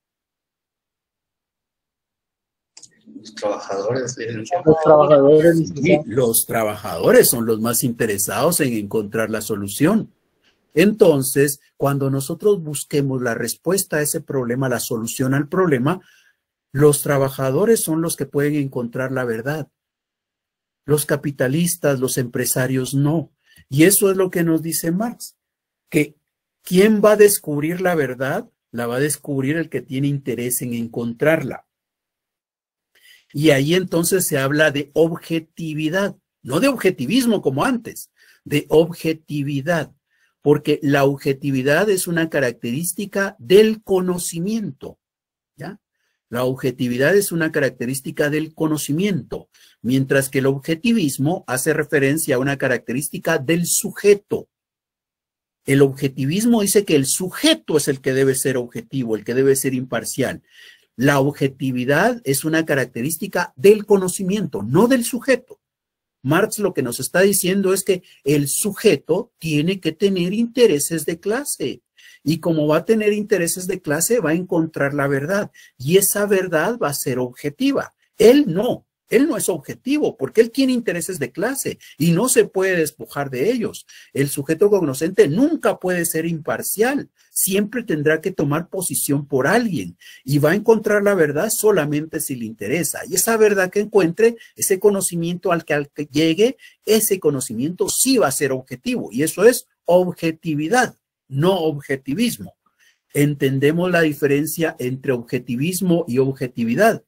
Los trabajadores, Sí, los trabajadores son los más interesados en encontrar la solución. Entonces, cuando nosotros busquemos la respuesta a ese problema, la solución al problema, los trabajadores son los que pueden encontrar la verdad. Los capitalistas, los empresarios, no. Y eso es lo que nos dice Marx, que ¿quién va a descubrir la verdad? La va a descubrir el que tiene interés en encontrarla. Y ahí entonces se habla de objetividad, no de objetivismo como antes, de objetividad, porque la objetividad es una característica del conocimiento, ¿ya? La objetividad es una característica del conocimiento, mientras que el objetivismo hace referencia a una característica del sujeto. El objetivismo dice que el sujeto es el que debe ser objetivo, el que debe ser imparcial. La objetividad es una característica del conocimiento, no del sujeto. Marx lo que nos está diciendo es que el sujeto tiene que tener intereses de clase. Y como va a tener intereses de clase, va a encontrar la verdad. Y esa verdad va a ser objetiva. Él no es objetivo porque él tiene intereses de clase y no se puede despojar de ellos. El sujeto cognoscente nunca puede ser imparcial. Siempre tendrá que tomar posición por alguien y va a encontrar la verdad solamente si le interesa. Y esa verdad que encuentre, ese conocimiento al que llegue, ese conocimiento sí va a ser objetivo. Y eso es objetividad, no objetivismo. ¿Entendemos la diferencia entre objetivismo y objetividad?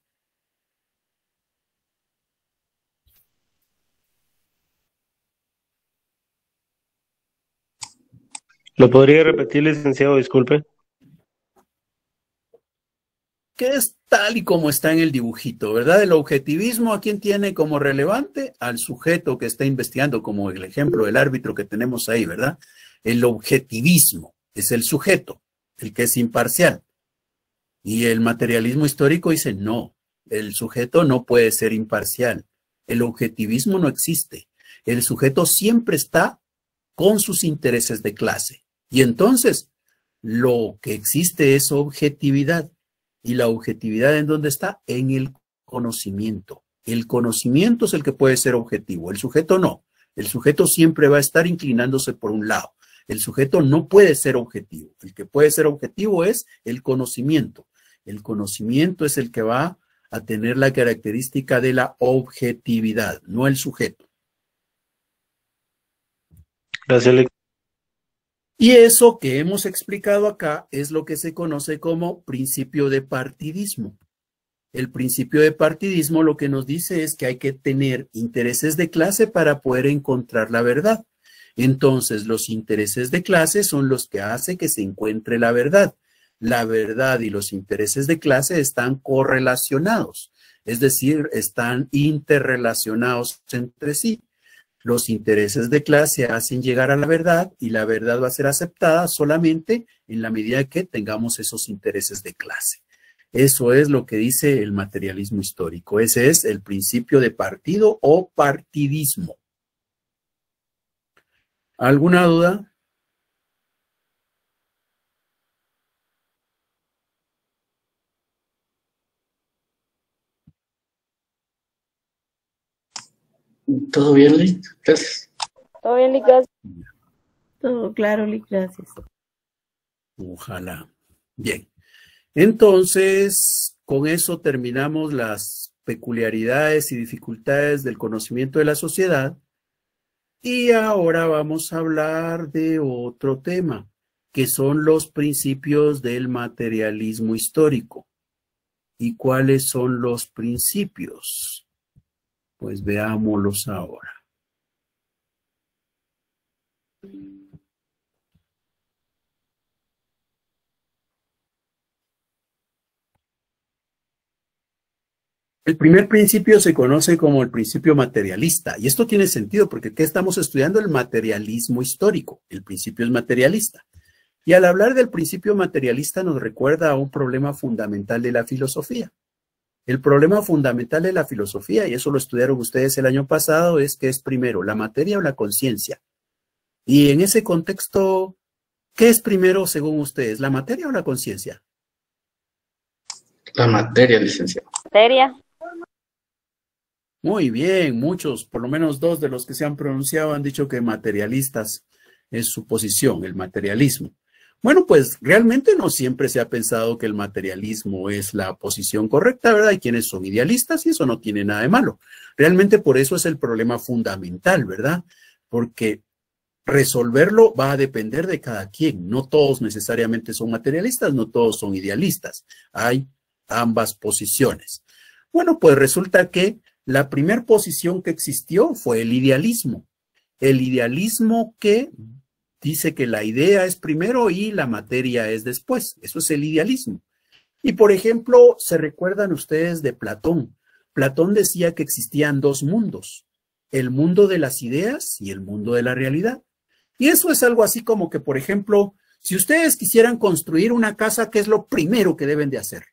¿Lo podría repetir, licenciado? Disculpe. Que es tal y como está en el dibujito, ¿verdad? El objetivismo, ¿a quién tiene como relevante? Al sujeto que está investigando, como el ejemplo del árbitro que tenemos ahí, ¿verdad? El objetivismo es el sujeto, el que es imparcial. Y el materialismo histórico dice, no, el sujeto no puede ser imparcial. El objetivismo no existe. El sujeto siempre está con sus intereses de clase. Y entonces, lo que existe es objetividad. ¿Y la objetividad en dónde está? En el conocimiento. El conocimiento es el que puede ser objetivo, el sujeto no. El sujeto siempre va a estar inclinándose por un lado. El sujeto no puede ser objetivo. El que puede ser objetivo es el conocimiento. El conocimiento es el que va a tener la característica de la objetividad, no el sujeto. Gracias. Y eso que hemos explicado acá es lo que se conoce como principio de partidismo. El principio de partidismo lo que nos dice es que hay que tener intereses de clase para poder encontrar la verdad. Entonces, los intereses de clase son los que hacen que se encuentre la verdad. La verdad y los intereses de clase están correlacionados, es decir, están interrelacionados entre sí. Los intereses de clase hacen llegar a la verdad y la verdad va a ser aceptada solamente en la medida que tengamos esos intereses de clase. Eso es lo que dice el materialismo histórico. Ese es el principio de partido o partidismo. ¿Alguna duda? ¿Todo bien, Lick? Gracias. Todo bien, Lick, gracias. Todo claro, Lick, gracias. Ojalá. Bien. Entonces, con eso terminamos las peculiaridades y dificultades del conocimiento de la sociedad. Y ahora vamos a hablar de otro tema, que son los principios del materialismo histórico. ¿Y cuáles son los principios? Pues veámoslos ahora. El primer principio se conoce como el principio materialista, y esto tiene sentido porque ¿qué estamos estudiando? El materialismo histórico. El principio es materialista. Y al hablar del principio materialista nos recuerda a un problema fundamental de la filosofía. El problema fundamental de la filosofía, y eso lo estudiaron ustedes el año pasado, es que es primero la materia o la conciencia. Y en ese contexto, ¿qué es primero según ustedes, la materia o la conciencia? La materia, licenciado. Materia. Muy bien, muchos, por lo menos dos de los que se han pronunciado han dicho que materialistas es su posición, el materialismo. Bueno, pues realmente no siempre se ha pensado que el materialismo es la posición correcta, ¿verdad? Hay quienes son idealistas y eso no tiene nada de malo. Realmente por eso es el problema fundamental, ¿verdad? Porque resolverlo va a depender de cada quien. No todos necesariamente son materialistas, no todos son idealistas. Hay ambas posiciones. Bueno, pues resulta que la primera posición que existió fue el idealismo. El idealismo que dice que la idea es primero y la materia es después. Eso es el idealismo. Y por ejemplo, ¿se recuerdan ustedes de Platón? Platón decía que existían dos mundos, el mundo de las ideas y el mundo de la realidad. Y eso es algo así como que, por ejemplo, si ustedes quisieran construir una casa, ¿qué es lo primero que deben de hacer?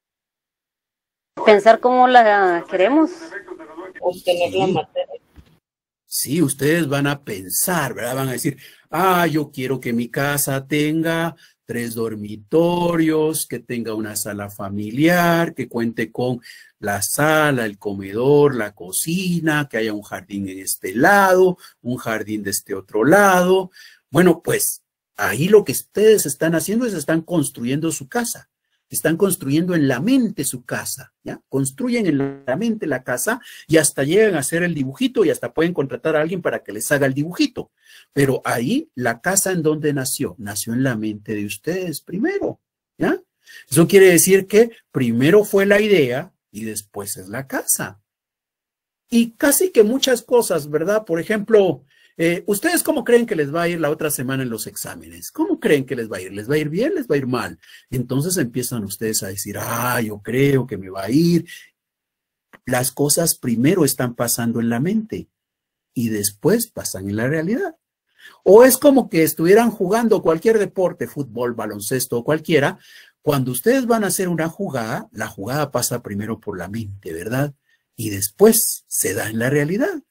Pensar cómo la queremos. Obtener la materia. Sí, ustedes van a pensar, ¿verdad? Van a decir, yo quiero que mi casa tenga 3 dormitorios, que tenga una sala familiar, que cuente con la sala, el comedor, la cocina, que haya un jardín en este lado, un jardín de este otro lado. Bueno, pues ahí lo que ustedes están haciendo es están construyendo su casa. Están construyendo en la mente su casa, ¿ya? Construyen en la mente la casa y hasta llegan a hacer el dibujito y hasta pueden contratar a alguien para que les haga el dibujito. Pero ahí, la casa en donde nació en la mente de ustedes primero, ¿ya? Eso quiere decir que primero fue la idea y después es la casa. Y casi que muchas cosas, ¿verdad? Por ejemplo, ¿ustedes cómo creen que les va a ir la otra semana en los exámenes? ¿Cómo creen que les va a ir? ¿Les va a ir bien? ¿Les va a ir mal? Entonces empiezan ustedes a decir, yo creo que me va a ir. Las cosas primero están pasando en la mente y después pasan en la realidad. O es como que estuvieran jugando cualquier deporte, fútbol, baloncesto o cualquiera. Cuando ustedes van a hacer una jugada, la jugada pasa primero por la mente, ¿verdad? Y después se da en la realidad.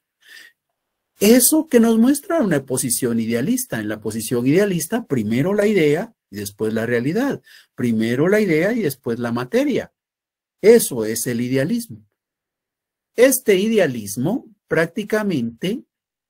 Eso que nos muestra una posición idealista. En la posición idealista, primero la idea y después la realidad. Primero la idea y después la materia. Eso es el idealismo. Este idealismo prácticamente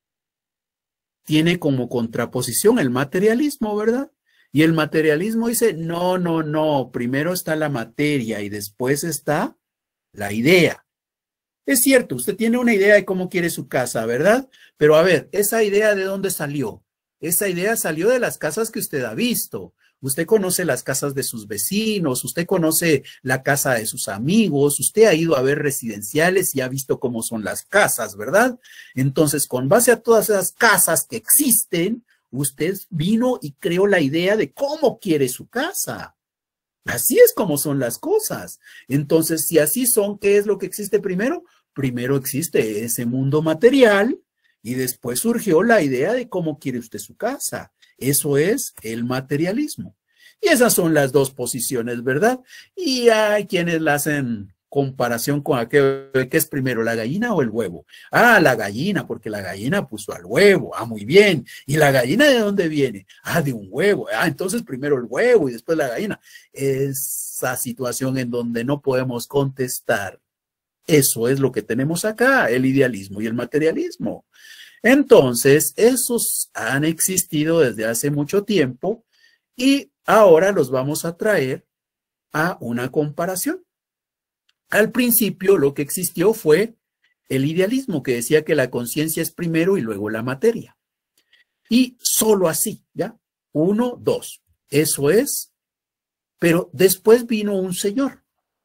tiene como contraposición el materialismo, ¿verdad? Y el materialismo dice, no, primero está la materia y después está la idea. Es cierto, usted tiene una idea de cómo quiere su casa, ¿verdad? Pero a ver, ¿esa idea de dónde salió? Esa idea salió de las casas que usted ha visto. Usted conoce las casas de sus vecinos, usted conoce la casa de sus amigos, usted ha ido a ver residenciales y ha visto cómo son las casas, ¿verdad? Entonces, con base a todas esas casas que existen, usted vino y creó la idea de cómo quiere su casa. Así es como son las cosas. Entonces, si así son, ¿qué es lo que existe primero? Primero existe ese mundo material y después surgió la idea de cómo quiere usted su casa. Eso es el materialismo. Y esas son las dos posiciones, ¿verdad? Y hay quienes la hacen comparación con aquello de qué es primero, la gallina o el huevo. La gallina, porque la gallina puso al huevo. Muy bien. ¿Y la gallina de dónde viene? De un huevo. Entonces primero el huevo y después la gallina. Esa situación en donde no podemos contestar. Eso es lo que tenemos acá, el idealismo y el materialismo. Entonces, esos han existido desde hace mucho tiempo y ahora los vamos a traer a una comparación. Al principio lo que existió fue el idealismo que decía que la conciencia es primero y luego la materia. Y solo así, ¿ya? 1, 2. Eso es. Pero después vino un señor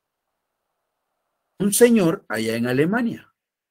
allá en Alemania,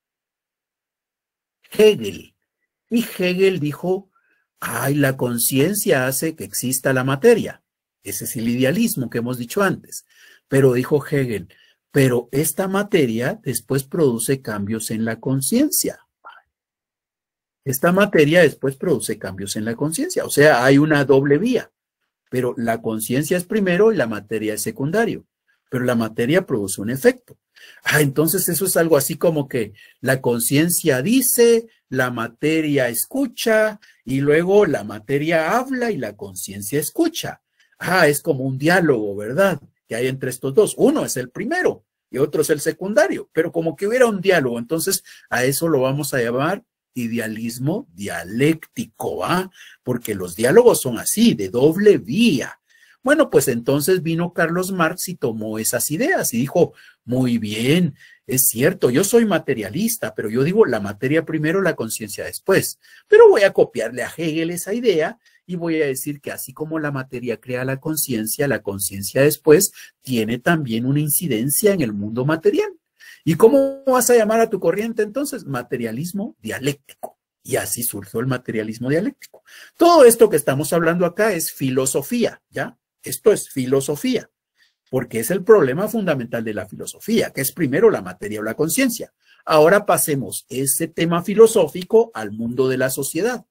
Hegel. Y Hegel dijo, la conciencia hace que exista la materia. Ese es el idealismo que hemos dicho antes. Pero dijo Hegel, pero esta materia después produce cambios en la conciencia. Esta materia después produce cambios en la conciencia. O sea, hay una doble vía. Pero la conciencia es primero y la materia es secundario. Pero la materia produce un efecto. Entonces eso es algo así como que la conciencia dice, la materia escucha y luego la materia habla y la conciencia escucha. Es como un diálogo, ¿verdad? Que hay entre estos dos. Uno es el primero y otro es el secundario, pero como que hubiera un diálogo. Entonces a eso lo vamos a llamar idealismo dialéctico, ¿ah? Porque los diálogos son así, de doble vía. Bueno, pues entonces vino Carlos Marx y tomó esas ideas y dijo, muy bien, es cierto, yo soy materialista, pero yo digo la materia primero, la conciencia después. Pero voy a copiarle a Hegel esa idea y voy a decir que así como la materia crea la conciencia después tiene también una incidencia en el mundo material. ¿Y cómo vas a llamar a tu corriente entonces? Materialismo dialéctico. Y así surgió el materialismo dialéctico. Todo esto que estamos hablando acá es filosofía, ¿ya? Esto es filosofía, porque es el problema fundamental de la filosofía, que es primero la materia o la conciencia. Ahora pasemos ese tema filosófico al mundo de la sociedad.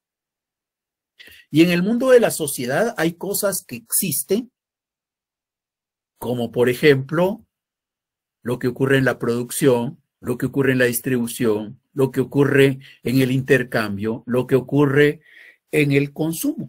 Y en el mundo de la sociedad hay cosas que existen, como por ejemplo, lo que ocurre en la producción, lo que ocurre en la distribución, lo que ocurre en el intercambio, lo que ocurre en el consumo.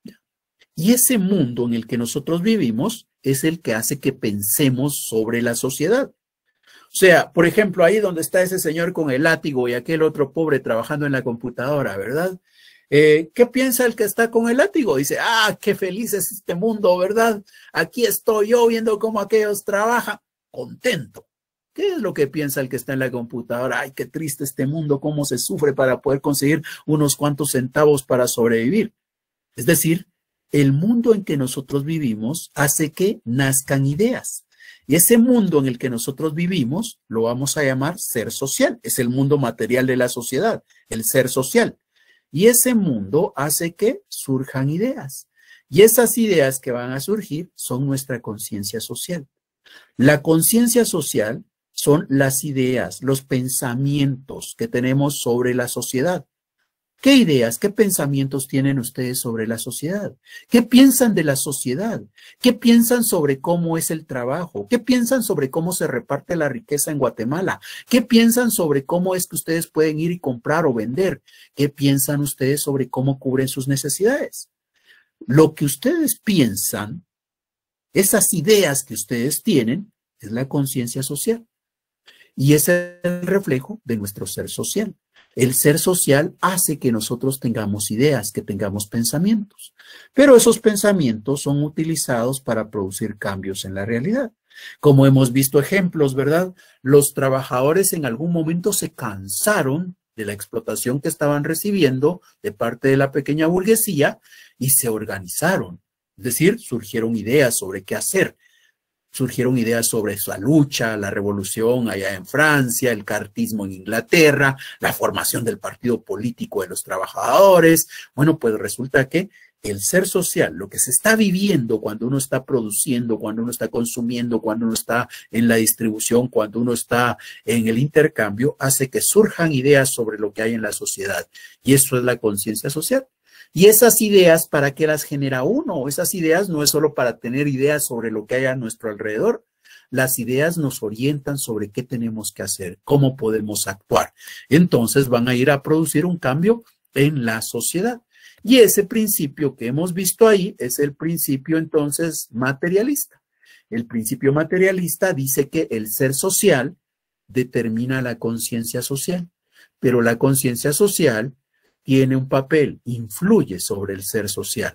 Y ese mundo en el que nosotros vivimos es el que hace que pensemos sobre la sociedad. O sea, por ejemplo, ahí donde está ese señor con el látigo y aquel otro pobre trabajando en la computadora, ¿verdad? ¿Qué piensa el que está con el látigo? Dice, ah, qué feliz es este mundo, ¿verdad? Aquí estoy yo viendo cómo aquellos trabajan, contento. ¿Qué es lo que piensa el que está en la computadora? Ay, qué triste este mundo, cómo se sufre para poder conseguir unos cuantos centavos para sobrevivir. Es decir, el mundo en que nosotros vivimos hace que nazcan ideas. Y ese mundo en el que nosotros vivimos lo vamos a llamar ser social. Es el mundo material de la sociedad, el ser social. Y ese mundo hace que surjan ideas. Y esas ideas que van a surgir son nuestra conciencia social. La conciencia social son las ideas, los pensamientos que tenemos sobre la sociedad. ¿Qué ideas, qué pensamientos tienen ustedes sobre la sociedad? ¿Qué piensan de la sociedad? ¿Qué piensan sobre cómo es el trabajo? ¿Qué piensan sobre cómo se reparte la riqueza en Guatemala? ¿Qué piensan sobre cómo es que ustedes pueden ir y comprar o vender? ¿Qué piensan ustedes sobre cómo cubren sus necesidades? Lo que ustedes piensan, esas ideas que ustedes tienen, es la conciencia social. Y ese es el reflejo de nuestro ser social. El ser social hace que nosotros tengamos ideas, que tengamos pensamientos. Pero esos pensamientos son utilizados para producir cambios en la realidad. Como hemos visto ejemplos, ¿verdad? Los trabajadores en algún momento se cansaron de la explotación que estaban recibiendo de parte de la pequeña burguesía y se organizaron. Es decir, surgieron ideas sobre qué hacer. Surgieron ideas sobre esa lucha, la revolución allá en Francia, el cartismo en Inglaterra, la formación del partido político de los trabajadores. Bueno, pues resulta que el ser social, lo que se está viviendo cuando uno está produciendo, cuando uno está consumiendo, cuando uno está en la distribución, cuando uno está en el intercambio, hace que surjan ideas sobre lo que hay en la sociedad. Y eso es la conciencia social. Y esas ideas, ¿para qué las genera uno? Esas ideas no es solo para tener ideas sobre lo que hay a nuestro alrededor. Las ideas nos orientan sobre qué tenemos que hacer, cómo podemos actuar. Entonces van a ir a producir un cambio en la sociedad. Y ese principio que hemos visto ahí es el principio entonces materialista. El principio materialista dice que el ser social determina la conciencia social, pero la conciencia social tiene un papel, influye sobre el ser social.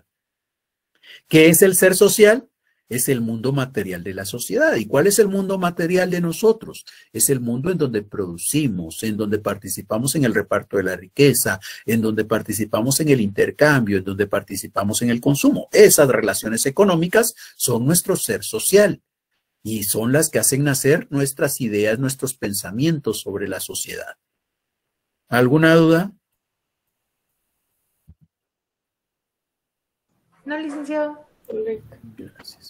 ¿Qué es el ser social? Es el mundo material de la sociedad. ¿Y cuál es el mundo material de nosotros? Es el mundo en donde producimos, en donde participamos en el reparto de la riqueza, en donde participamos en el intercambio, en donde participamos en el consumo. Esas relaciones económicas son nuestro ser social y son las que hacen nacer nuestras ideas, nuestros pensamientos sobre la sociedad. ¿Alguna duda? No, licenciado. Gracias.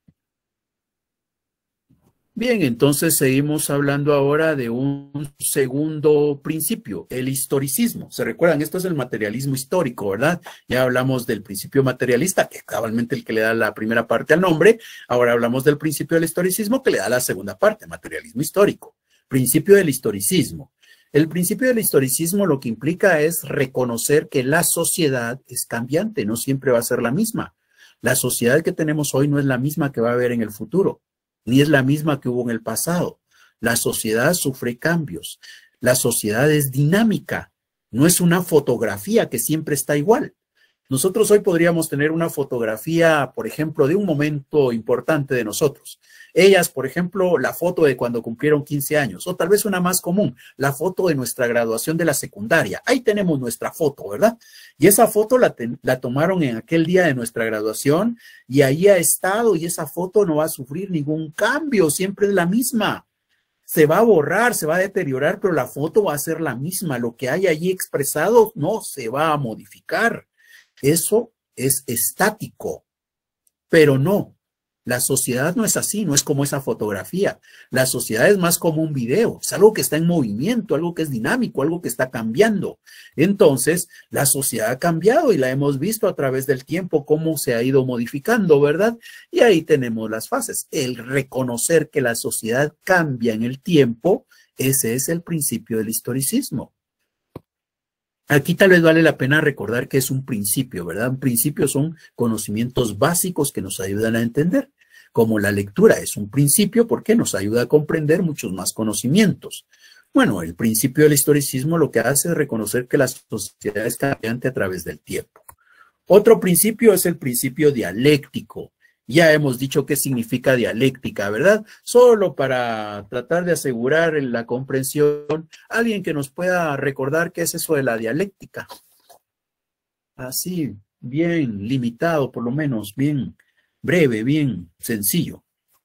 Bien, entonces seguimos hablando ahora de un segundo principio, el historicismo. ¿Se recuerdan? Esto es el materialismo histórico, ¿verdad? Ya hablamos del principio materialista, que es cabalmente el que le da la primera parte al nombre. Ahora hablamos del principio del historicismo, que le da la segunda parte, materialismo histórico. Principio del historicismo. El principio del historicismo lo que implica es reconocer que la sociedad es cambiante, no siempre va a ser la misma. La sociedad que tenemos hoy no es la misma que va a haber en el futuro, ni es la misma que hubo en el pasado. La sociedad sufre cambios, la sociedad es dinámica, No es una fotografía que siempre está igual. Nosotros hoy podríamos tener una fotografía, por ejemplo, de un momento importante de nosotros. Ellas, por ejemplo, la foto de cuando cumplieron 15 años, o tal vez una más común, la foto de nuestra graduación de la secundaria. Ahí tenemos nuestra foto, ¿verdad? Y esa foto la tomaron en aquel día de nuestra graduación y ahí ha estado y esa foto no va a sufrir ningún cambio, siempre es la misma. Se va a borrar, se va a deteriorar, pero la foto va a ser la misma. Lo que hay allí expresado no se va a modificar. Eso es estático, pero no, la sociedad no es así, no es como esa fotografía. La sociedad es más como un video, es algo que está en movimiento, algo que es dinámico, algo que está cambiando. Entonces, la sociedad ha cambiado y la hemos visto a través del tiempo cómo se ha ido modificando, ¿verdad? Y ahí tenemos las fases. El reconocer que la sociedad cambia en el tiempo, ese es el principio del historicismo. Aquí tal vez vale la pena recordar que es un principio, ¿verdad? Un principio son conocimientos básicos que nos ayudan a entender, como la lectura es un principio porque nos ayuda a comprender muchos más conocimientos. Bueno, el principio del historicismo lo que hace es reconocer que la sociedad es cambiante a través del tiempo. Otro principio es el principio dialéctico. Ya hemos dicho qué significa dialéctica, ¿verdad? Solo para tratar de asegurar la comprensión, alguien que nos pueda recordar qué es eso de la dialéctica. Así, bien limitado, por lo menos, bien breve, bien sencillo.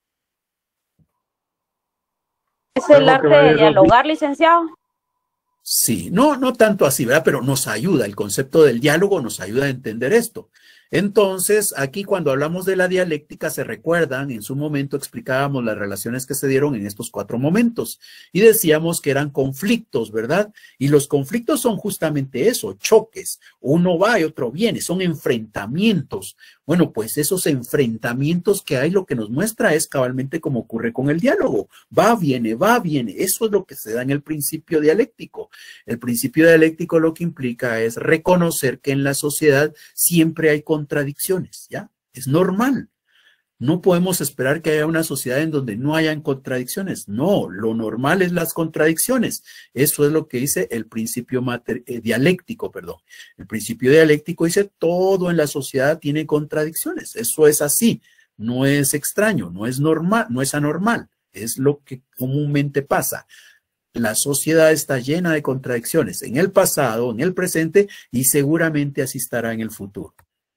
¿Es el arte de dialogar, licenciado? Sí, no tanto así, ¿verdad? Pero nos ayuda, el concepto del diálogo nos ayuda a entender esto. Entonces, aquí cuando hablamos de la dialéctica, se recuerdan, en su momento explicábamos las relaciones que se dieron en estos 4 momentos y decíamos que eran conflictos, ¿verdad? Y los conflictos son justamente eso, choques. Uno va y otro viene, son enfrentamientos. Bueno, pues esos enfrentamientos que hay lo que nos muestra es cabalmente como ocurre con el diálogo. Va, viene, eso es lo que se da en el principio dialéctico. El principio dialéctico lo que implica es reconocer que en la sociedad siempre hay contradicciones, ¿ya? Es normal. No podemos esperar que haya una sociedad en donde no hayan contradicciones. No, lo normal es las contradicciones. Eso es lo que dice el principio dialéctico, perdón. El principio dialéctico dice todo en la sociedad tiene contradicciones. Eso es así. No es extraño, no es normal, no es anormal. Es lo que comúnmente pasa. La sociedad está llena de contradicciones en el pasado, en el presente y seguramente así estará en el futuro.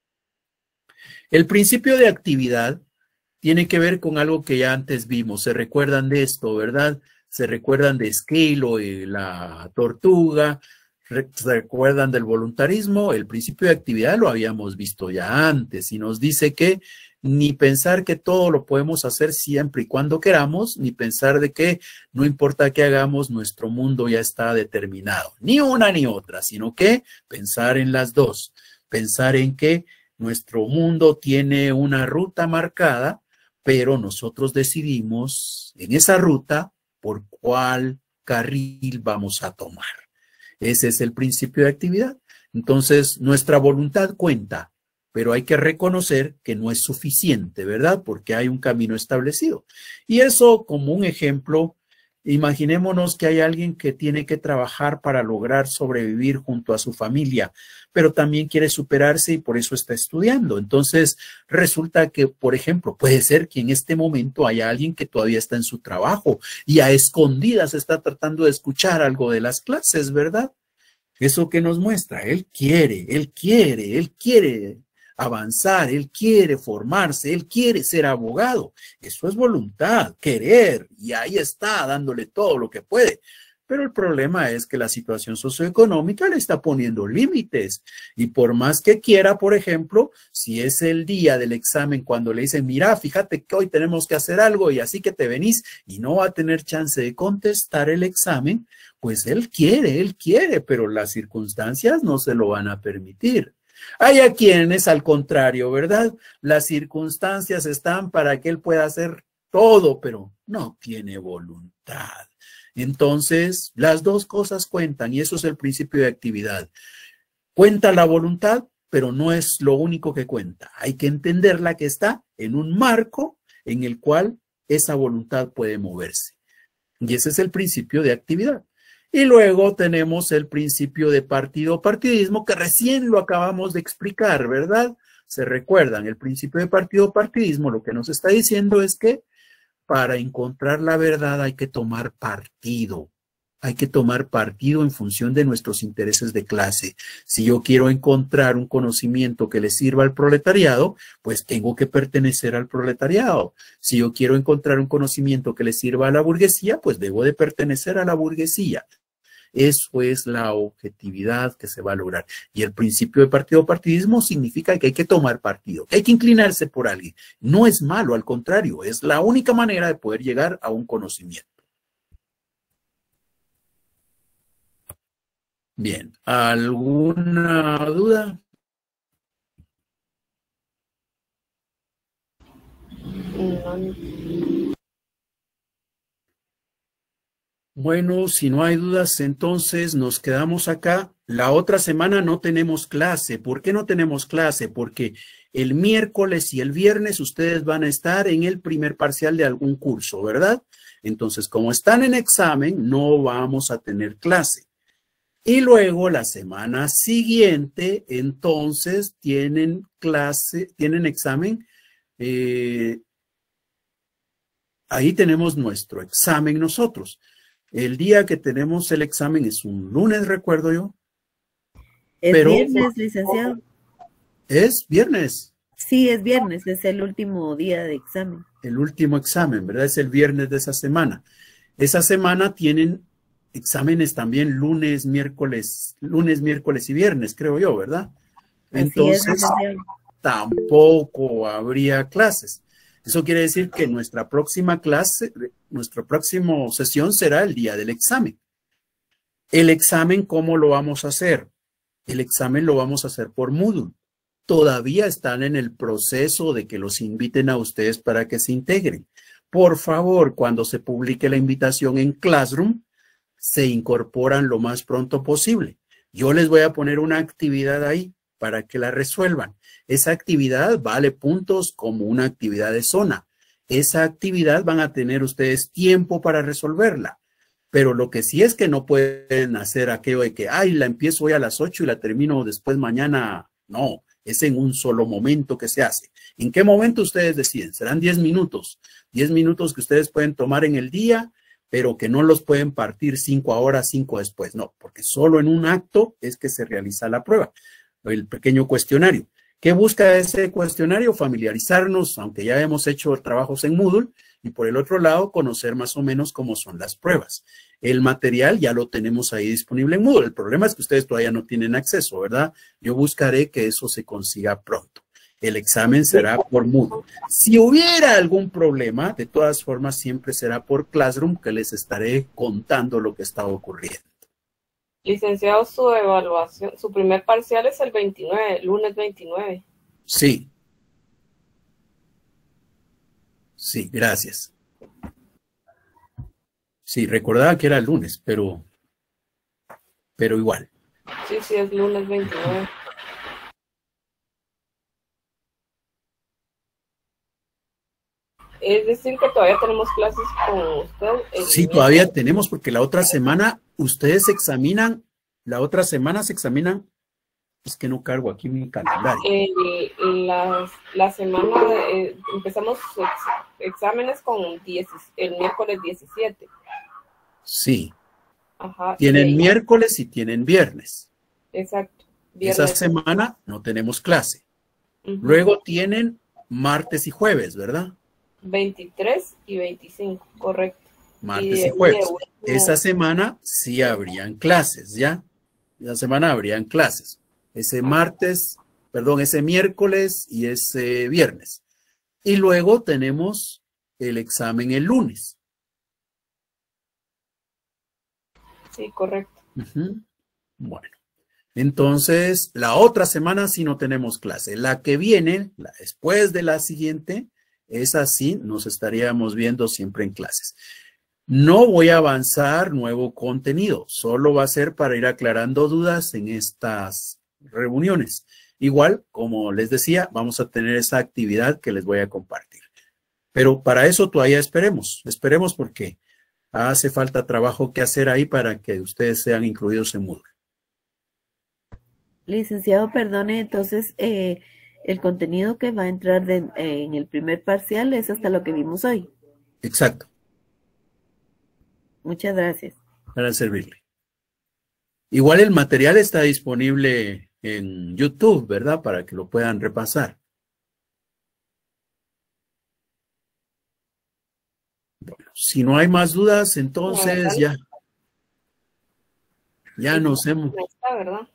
El principio de actividad tiene que ver con algo que ya antes vimos. Se recuerdan de esto, ¿verdad? Se recuerdan de Esquilo y la tortuga. Se recuerdan del voluntarismo. El principio de actividad lo habíamos visto ya antes y nos dice que ni pensar que todo lo podemos hacer siempre y cuando queramos, ni pensar de que no importa qué hagamos, nuestro mundo ya está determinado. Ni una ni otra, sino que pensar en las dos. Pensar en que nuestro mundo tiene una ruta marcada, pero nosotros decidimos en esa ruta por cuál carril vamos a tomar. Ese es el principio de actividad. Entonces, nuestra voluntad cuenta, pero hay que reconocer que no es suficiente, ¿verdad? Porque hay un camino establecido. Y eso, como un ejemplo, imaginémonos que hay alguien que tiene que trabajar para lograr sobrevivir junto a su familia, pero también quiere superarse y por eso está estudiando. Entonces, resulta que, por ejemplo, puede ser que en este momento haya alguien que todavía está en su trabajo y a escondidas está tratando de escuchar algo de las clases, ¿verdad? Eso que nos muestra, él quiere avanzar, él quiere formarse, él quiere ser abogado. Eso es voluntad, querer, y ahí está dándole todo lo que puede. Pero el problema es que la situación socioeconómica le está poniendo límites y por más que quiera, por ejemplo, si es el día del examen cuando le dicen, mira, fíjate que hoy tenemos que hacer algo y así que te venís y no va a tener chance de contestar el examen, pues él quiere, pero las circunstancias no se lo van a permitir. Hay a quienes, al contrario, ¿verdad? Las circunstancias están para que él pueda hacer todo, pero no tiene voluntad. Entonces, las dos cosas cuentan y eso es el principio de actividad. Cuenta la voluntad, pero no es lo único que cuenta. Hay que entenderla que está en un marco en el cual esa voluntad puede moverse. Y ese es el principio de actividad. Y luego tenemos el principio de partido-partidismo, que recién lo acabamos de explicar, ¿verdad? Se recuerdan, el principio de partido-partidismo lo que nos está diciendo es que para encontrar la verdad hay que tomar partido. Hay que tomar partido en función de nuestros intereses de clase. Si yo quiero encontrar un conocimiento que le sirva al proletariado, pues tengo que pertenecer al proletariado. Si yo quiero encontrar un conocimiento que le sirva a la burguesía, pues debo de pertenecer a la burguesía. Eso es la objetividad que se va a lograr. Y el principio de partido-partidismo significa que hay que tomar partido, que hay que inclinarse por alguien. No es malo, al contrario, es la única manera de poder llegar a un conocimiento. Bien, ¿alguna duda? Bueno, si no hay dudas, entonces nos quedamos acá. La otra semana no tenemos clase. ¿Por qué no tenemos clase? Porque el miércoles y el viernes ustedes van a estar en el primer parcial de algún curso, ¿verdad? Entonces, como están en examen, no vamos a tener clase. Y luego la semana siguiente, entonces, tienen clase, tienen examen. Ahí tenemos nuestro examen nosotros. El día que tenemos el examen es un lunes, recuerdo yo. Es viernes, licenciado. ¿Es viernes? Sí, es viernes, es el último día de examen. El último examen, ¿verdad? Es el viernes de esa semana. Esa semana tienen exámenes también lunes, miércoles y viernes, creo yo, ¿verdad? Entonces, tampoco habría clases. Eso quiere decir que nuestra próxima clase, nuestra próxima sesión será el día del examen. El examen, ¿cómo lo vamos a hacer? El examen lo vamos a hacer por Moodle. Todavía están en el proceso de que los inviten a ustedes para que se integren. Por favor, cuando se publique la invitación en Classroom, se incorporan lo más pronto posible. Yo les voy a poner una actividad ahí para que la resuelvan. Esa actividad vale puntos como una actividad de zona. Esa actividad van a tener ustedes tiempo para resolverla. Pero lo que sí es que no pueden hacer aquello de que, ay, la empiezo hoy a las 8 y la termino después mañana. No, es en un solo momento que se hace. ¿En qué momento ustedes deciden? Serán 10 minutos. 10 minutos que ustedes pueden tomar en el día, pero que no los pueden partir 5 ahora, 5 después. No, porque solo en un acto es que se realiza la prueba, el pequeño cuestionario. ¿Qué busca ese cuestionario? Familiarizarnos, aunque ya hemos hecho trabajos en Moodle, y por el otro lado, conocer más o menos cómo son las pruebas. El material ya lo tenemos ahí disponible en Moodle. El problema es que ustedes todavía no tienen acceso, ¿verdad? Yo buscaré que eso se consiga pronto. El examen será por Moodle. Si hubiera algún problema, de todas formas, siempre será por Classroom, que les estaré contando lo que está ocurriendo. Licenciado, su evaluación, su primer parcial es el 29, lunes 29. Sí. Sí, gracias. Sí, recordaba que era el lunes, pero igual. Sí, es lunes 29. Es decir, que todavía tenemos clases con usted. Sí, todavía tenemos, porque la otra semana ustedes examinan, es que no cargo aquí mi calendario. La semana, empezamos exámenes con el miércoles 17. Sí. Ajá. Tienen miércoles y tienen viernes. Exacto. Esa semana no tenemos clase. Luego tienen martes y jueves, ¿verdad? 23 y 25, correcto. Martes y jueves. Esa semana sí habrían clases, ¿ya? Esa semana habrían clases. Ese miércoles y ese viernes. Y luego tenemos el examen el lunes. Sí, correcto. Bueno, entonces la otra semana sí no tenemos clase. La que viene, después de la siguiente, es así, nos estaríamos viendo siempre en clases. No voy a avanzar nuevo contenido, solo va a ser para ir aclarando dudas en estas reuniones. Igual, como les decía, vamos a tener esa actividad que les voy a compartir. Pero para eso todavía esperemos porque hace falta trabajo que hacer ahí para que ustedes sean incluidos en Moodle. Licenciado, perdone, entonces el contenido que va a entrar en el primer parcial es hasta lo que vimos hoy. Exacto. Muchas gracias. Para servirle. Igual el material está disponible en YouTube, ¿verdad? Para que lo puedan repasar. Bueno, si no hay más dudas, entonces ya nos hemos... Está, ¿verdad?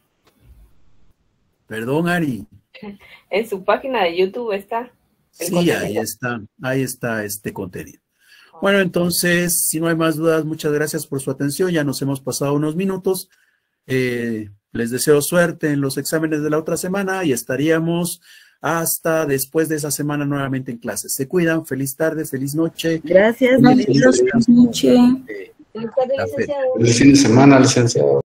Perdón, Ari. En su página de YouTube está. Sí, ahí está este contenido. Bueno, entonces, si no hay más dudas, muchas gracias por su atención. Ya nos hemos pasado unos minutos. Les deseo suerte en los exámenes de la otra semana y estaríamos hasta después de esa semana nuevamente en clases. Se cuidan. Feliz tarde, feliz noche. Gracias. Feliz noche. Feliz fin de semana, licenciado.